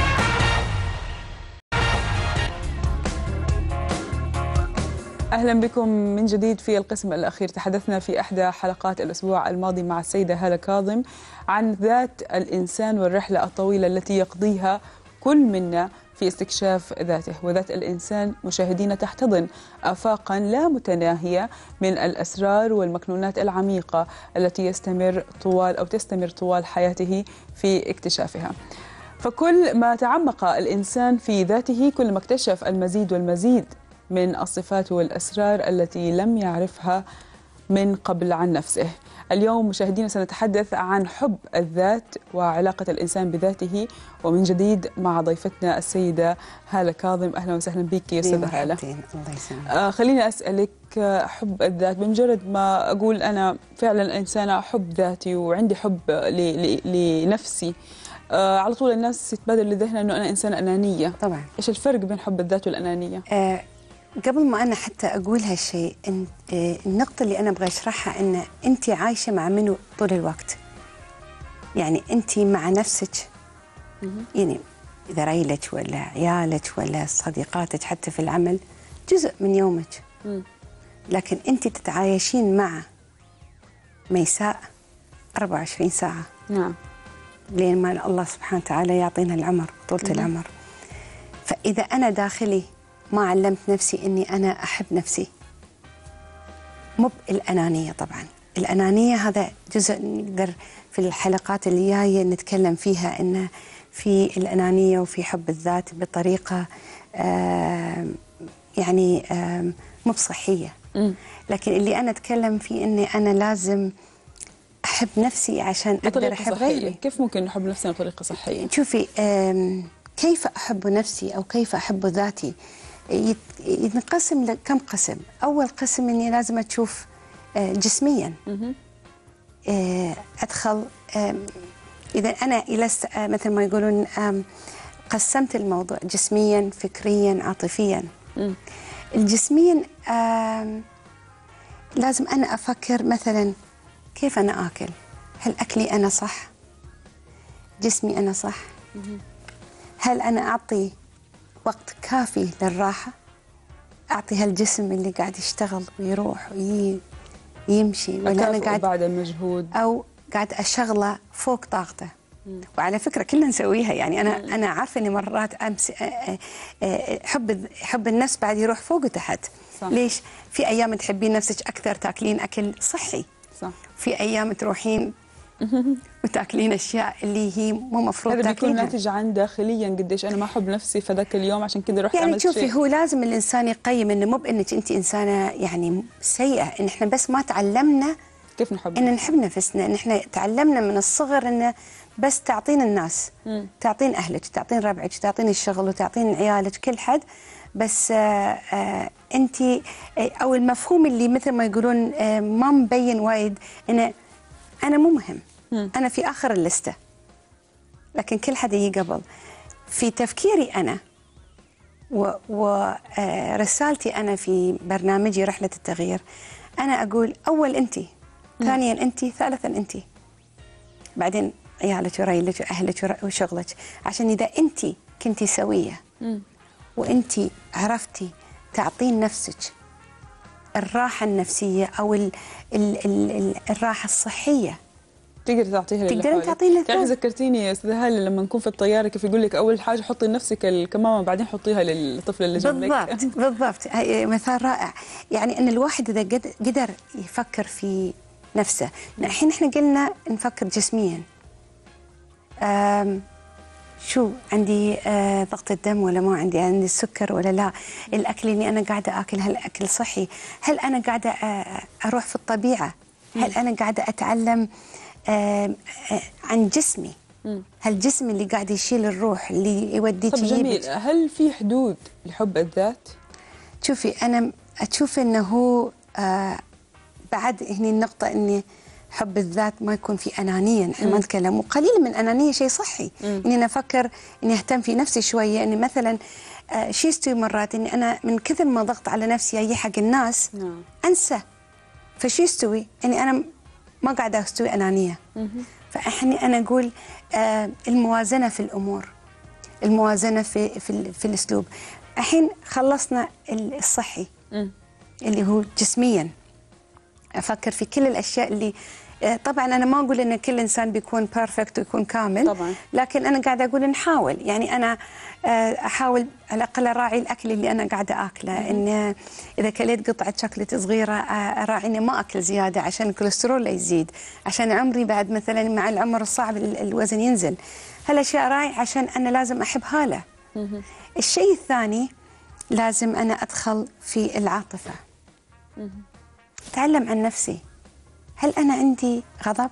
أهلا بكم من جديد في القسم الأخير. تحدثنا في إحدى حلقات الأسبوع الماضي مع السيدة هالة كاظم عن ذات الإنسان والرحلة الطويلة التي يقضيها كل منا في استكشاف ذاته. وذات الإنسان مشاهدينا تحتضن آفاقا لا متناهية من الأسرار والمكنونات العميقة التي تستمر طوال حياته في اكتشافها. فكل ما تعمق الإنسان في ذاته كل ما اكتشف المزيد والمزيد من الصفات والأسرار التي لم يعرفها من قبل عن نفسه. اليوم مشاهدينا سنتحدث عن حب الذات وعلاقة الإنسان بذاته، ومن جديد مع ضيفتنا السيدة هالة كاظم. أهلا وسهلا بك يا أستاذة هالة. الله يسلمك. خليني أسألك، حب الذات بمجرد ما أقول أنا فعلا إنسانة أحب ذاتي وعندي حب لنفسي، على طول الناس يتبادر لذهنها أنه أنا إنسانة أنانية. طبعا. إيش الفرق بين حب الذات والأنانية؟ قبل ما أنا حتى أقول هالشيء، النقطة اللي أنا أبغى أشرحها أن أنت عايشة مع منو طول الوقت. يعني أنت مع نفسك، يعني إذا ريلك ولا عيالك ولا صديقاتك حتى في العمل جزء من يومك، لكن أنت تتعايشين مع ميساء 24 ساعة. نعم. لين ما الله سبحانه وتعالى يعطينا العمر، طولة العمر. فإذا أنا داخلي ما علمت نفسي أني أنا أحب نفسي، مو الأنانية. طبعا الأنانية هذا جزء نقدر في الحلقات اللي جاية نتكلم فيها، أن في الأنانية وفي حب الذات بطريقة يعني مو بصحية. لكن اللي أنا أتكلم فيه أني أنا لازم أحب نفسي عشان أقدر أحب غيري. كيف ممكن نحب نفسنا بطريقة صحية؟ شوفي، كيف أحب نفسي أو كيف أحب ذاتي ينقسم لكم قسم. أول قسم إني لازم أشوف جسميا، أدخل إذا أنا مثل ما يقولون قسمت الموضوع جسميا فكريا عاطفيا. الجسميا لازم أنا أفكر مثلا كيف أنا آكل، هل أكلي أنا صح، جسمي أنا صح، هل أنا أعطي وقت كافي للراحة، أعطي هالجسم اللي قاعد يشتغل ويروح ويمشي، ولا أنا قاعد بعد المجهود أو قاعد أشغله فوق طاقته. وعلى فكرة كلنا نسويها، يعني أنا عارفة إني مرات حب النفس بعد يروح فوق وتحت. صح. ليش؟ في أيام تحبين نفسك أكثر تاكلين أكل صحي، صح. في أيام تروحين وتاكلين اشياء اللي هي مو مفروض تاكلينها. هذا بيكون ناتج عن داخليا قديش انا ما احب نفسي فذاك اليوم عشان كذا رحت يعني عملت شيء. شوفي، هو لازم الانسان يقيم انه مو بانك انت انسانه يعني سيئه، ان احنا بس ما تعلمنا كيف نحب ان نحب نفسنا، ان احنا تعلمنا من الصغر انه بس تعطين الناس، تعطين اهلك، تعطين ربعك، تعطين الشغل وتعطين عيالك، كل حد، بس انت انت او المفهوم اللي مثل ما يقولون ما مبين وايد انه انا مو مهم، انا في اخر اللسته، لكن كل حدا يجي قبل. في تفكيري انا ورسالتي انا في برنامجي رحله التغيير، انا اقول اول انت، ثانيا انت، ثالثا انت، بعدين عيالك وريلك واهلك وشغلك. عشان اذا انت كنتي سويه وانت عرفتي تعطين نفسك الراحه النفسيه او الراحه الصحيه، تقدر تعطيها للي تقدر تعطيها. يعني ذكرتيني يا استاذه هاله لما نكون في الطياره كيف يقول لك اول حاجه حطي لنفسك الكمامه بعدين حطيها للطفل اللي جنبك. بالضبط مثال رائع. يعني ان الواحد اذا قدر يفكر في نفسه. الحين احنا قلنا نفكر جسميا، شو عندي ضغط الدم ولا ما عندي السكر ولا لا، الاكل اللي انا قاعده اكل هل اكل صحي، هل انا قاعده اروح في الطبيعه، هل انا قاعده اتعلم عن جسمي، هل جسمي اللي قاعد يشيل الروح اللي يوديك طب جميل. هل في حدود لحب الذات؟ شوفي انا اشوف انه هو بعد هني النقطه اني حب الذات ما يكون في انانيه، نحن ما نتكلم وقليل من انانيه شيء صحي، اني انا افكر اني اهتم في نفسي شويه، اني مثلا شو يستوي مرات اني انا من كثر ما ضغط على نفسي اجي حق الناس انسى، فشو يستوي اني انا ما قاعده استوي انانيه. فاحنا انا اقول الموازنه في الامور، الموازنه في الاسلوب. الحين خلصنا الصحي اللي هو جسميا، افكر في كل الاشياء اللي طبعا انا ما اقول ان كل انسان بيكون بيرفكت ويكون كامل طبعا، لكن انا قاعده اقول نحاول، يعني انا احاول على الاقل اراعي الاكل اللي انا قاعده اكله، ان اذا كليت قطعه شوكليت صغيره اراعي اني ما اكل زياده عشان الكوليسترول لا يزيد، عشان عمري بعد مثلا مع العمر الصعب الوزن ينزل، هالاشياء اراعي عشان انا لازم احب هاله. الشيء الثاني لازم انا ادخل في العاطفه، اتعلم عن نفسي، هل انا عندي غضب؟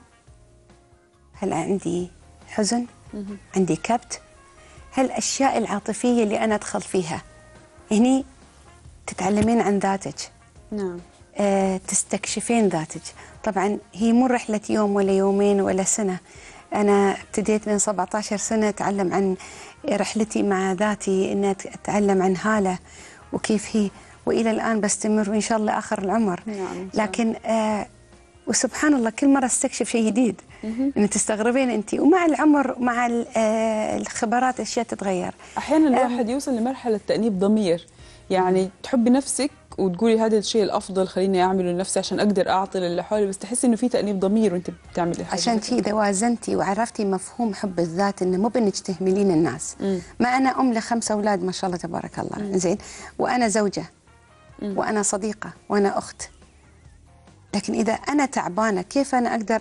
هل عندي حزن؟ عندي كبت؟ هل الاشياء العاطفيه اللي انا ادخل فيها هني تتعلمين عن ذاتك. نعم. تستكشفين ذاتك. طبعا هي مو رحله يوم ولا يومين ولا سنه، انا ابتديت من 17 سنه اتعلم عن رحلتي مع ذاتي، ان اتعلم عن هاله وكيف هي، والى الان بستمر وان شاء الله اخر العمر. نعم. لكن وسبحان الله كل مره استكشف شيء جديد، ان تستغربين انت، ومع العمر مع الخبرات اشياء تتغير. احيانا الواحد يوصل لمرحله تانيب ضمير، يعني تحبي نفسك وتقولي هذا الشيء الافضل خليني اعمله لنفسي عشان اقدر اعطي للي حولي، بس تحسي انه في تانيب ضمير وانت بتعملي حاجه. عشان كذا اذا وازنتي وعرفتي مفهوم حب الذات، انه مو بانك تهملين الناس. ما انا ام ل5 اولاد ما شاء الله تبارك الله، زين، وانا زوجه وانا صديقه وانا اخت، لكن اذا انا تعبانه كيف انا اقدر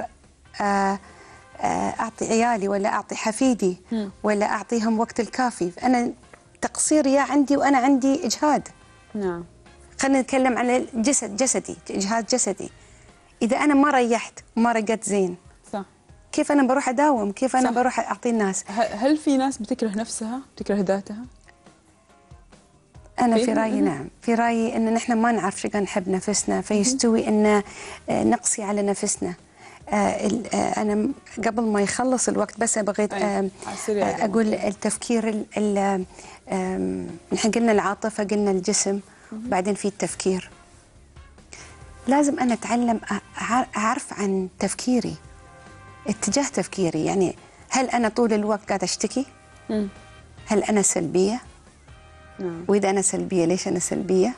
اعطي عيالي ولا اعطي حفيدي ولا اعطيهم وقت الكافي؟ انا تقصير يا عندي وانا عندي اجهاد. نعم. خلينا نتكلم عن الجسد، جسدي، اجهاد جسدي. اذا انا ما ريحت وما رقدت زين، صح، كيف انا بروح اداوم؟ كيف انا صح. بروح اعطي الناس؟ هل في ناس بتكره نفسها، بتكره ذاتها؟ أنا في رأيي نعم، في رأيي أن نحن ما نعرف شو نحب نفسنا، فيستوي أن نقصي على نفسنا. أنا قبل ما يخلص الوقت بس بغيت أقول التفكير، نحن قلنا العاطفة، قلنا الجسم، بعدين في التفكير. لازم أنا أتعلم أعرف عن تفكيري، اتجاه تفكيري، يعني هل أنا طول الوقت قاعدة أشتكي؟ هل أنا سلبية؟ وإذا أنا سلبية ليش أنا سلبية؟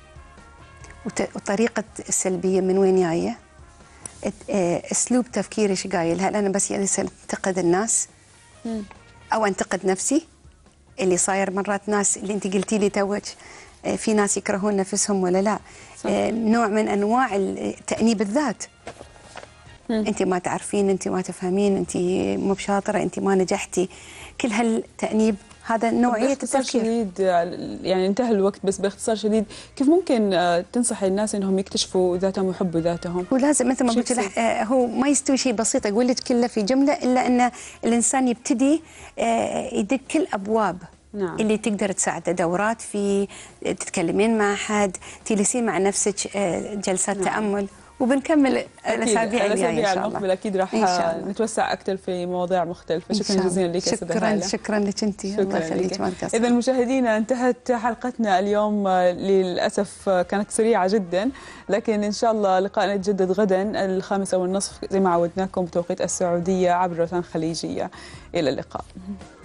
وطريقة السلبية من وين جاية؟ أسلوب تفكيري إيش قايل؟ هل أنا بس يعني أنتقد الناس؟ أو أنتقد نفسي؟ اللي صاير مرات ناس اللي أنت قلتي لي توج، في ناس يكرهون نفسهم ولا لا؟ نوع من أنواع تأنيب الذات. أنت ما تعرفين، أنت ما تفهمين، أنت مو بشاطرة، أنت ما نجحتي، كل هالتأنيب هذا نوعية التفكير. شديد يعني انتهى الوقت، بس باختصار شديد كيف ممكن تنصحي الناس انهم يكتشفوا ذاتهم ويحبوا ذاتهم؟ هو لازم مثل ما قلت لك، هو ما يستوي شيء بسيط اقول لك كله في جمله، الا ان الانسان يبتدي يدق كل ابواب نعم. اللي تقدر تساعده دورات فيه، تتكلمين مع حد، تجلسين مع نفسك جلسات تأمل، وبنكمل الأسابيع الجاية إن شاء الله. أكيد راح نتوسع أكثر في مواضيع مختلفة. شكرا جزيلا لك أستاذة هالة. شكرا لك أنت، الله يخليك. إذا مشاهدينا انتهت حلقتنا اليوم، للأسف كانت سريعة جدا، لكن إن شاء الله لقاءنا يتجدد غدا 5:30 زي ما عودناكم بتوقيت السعودية عبر روتانا خليجية. إلى اللقاء.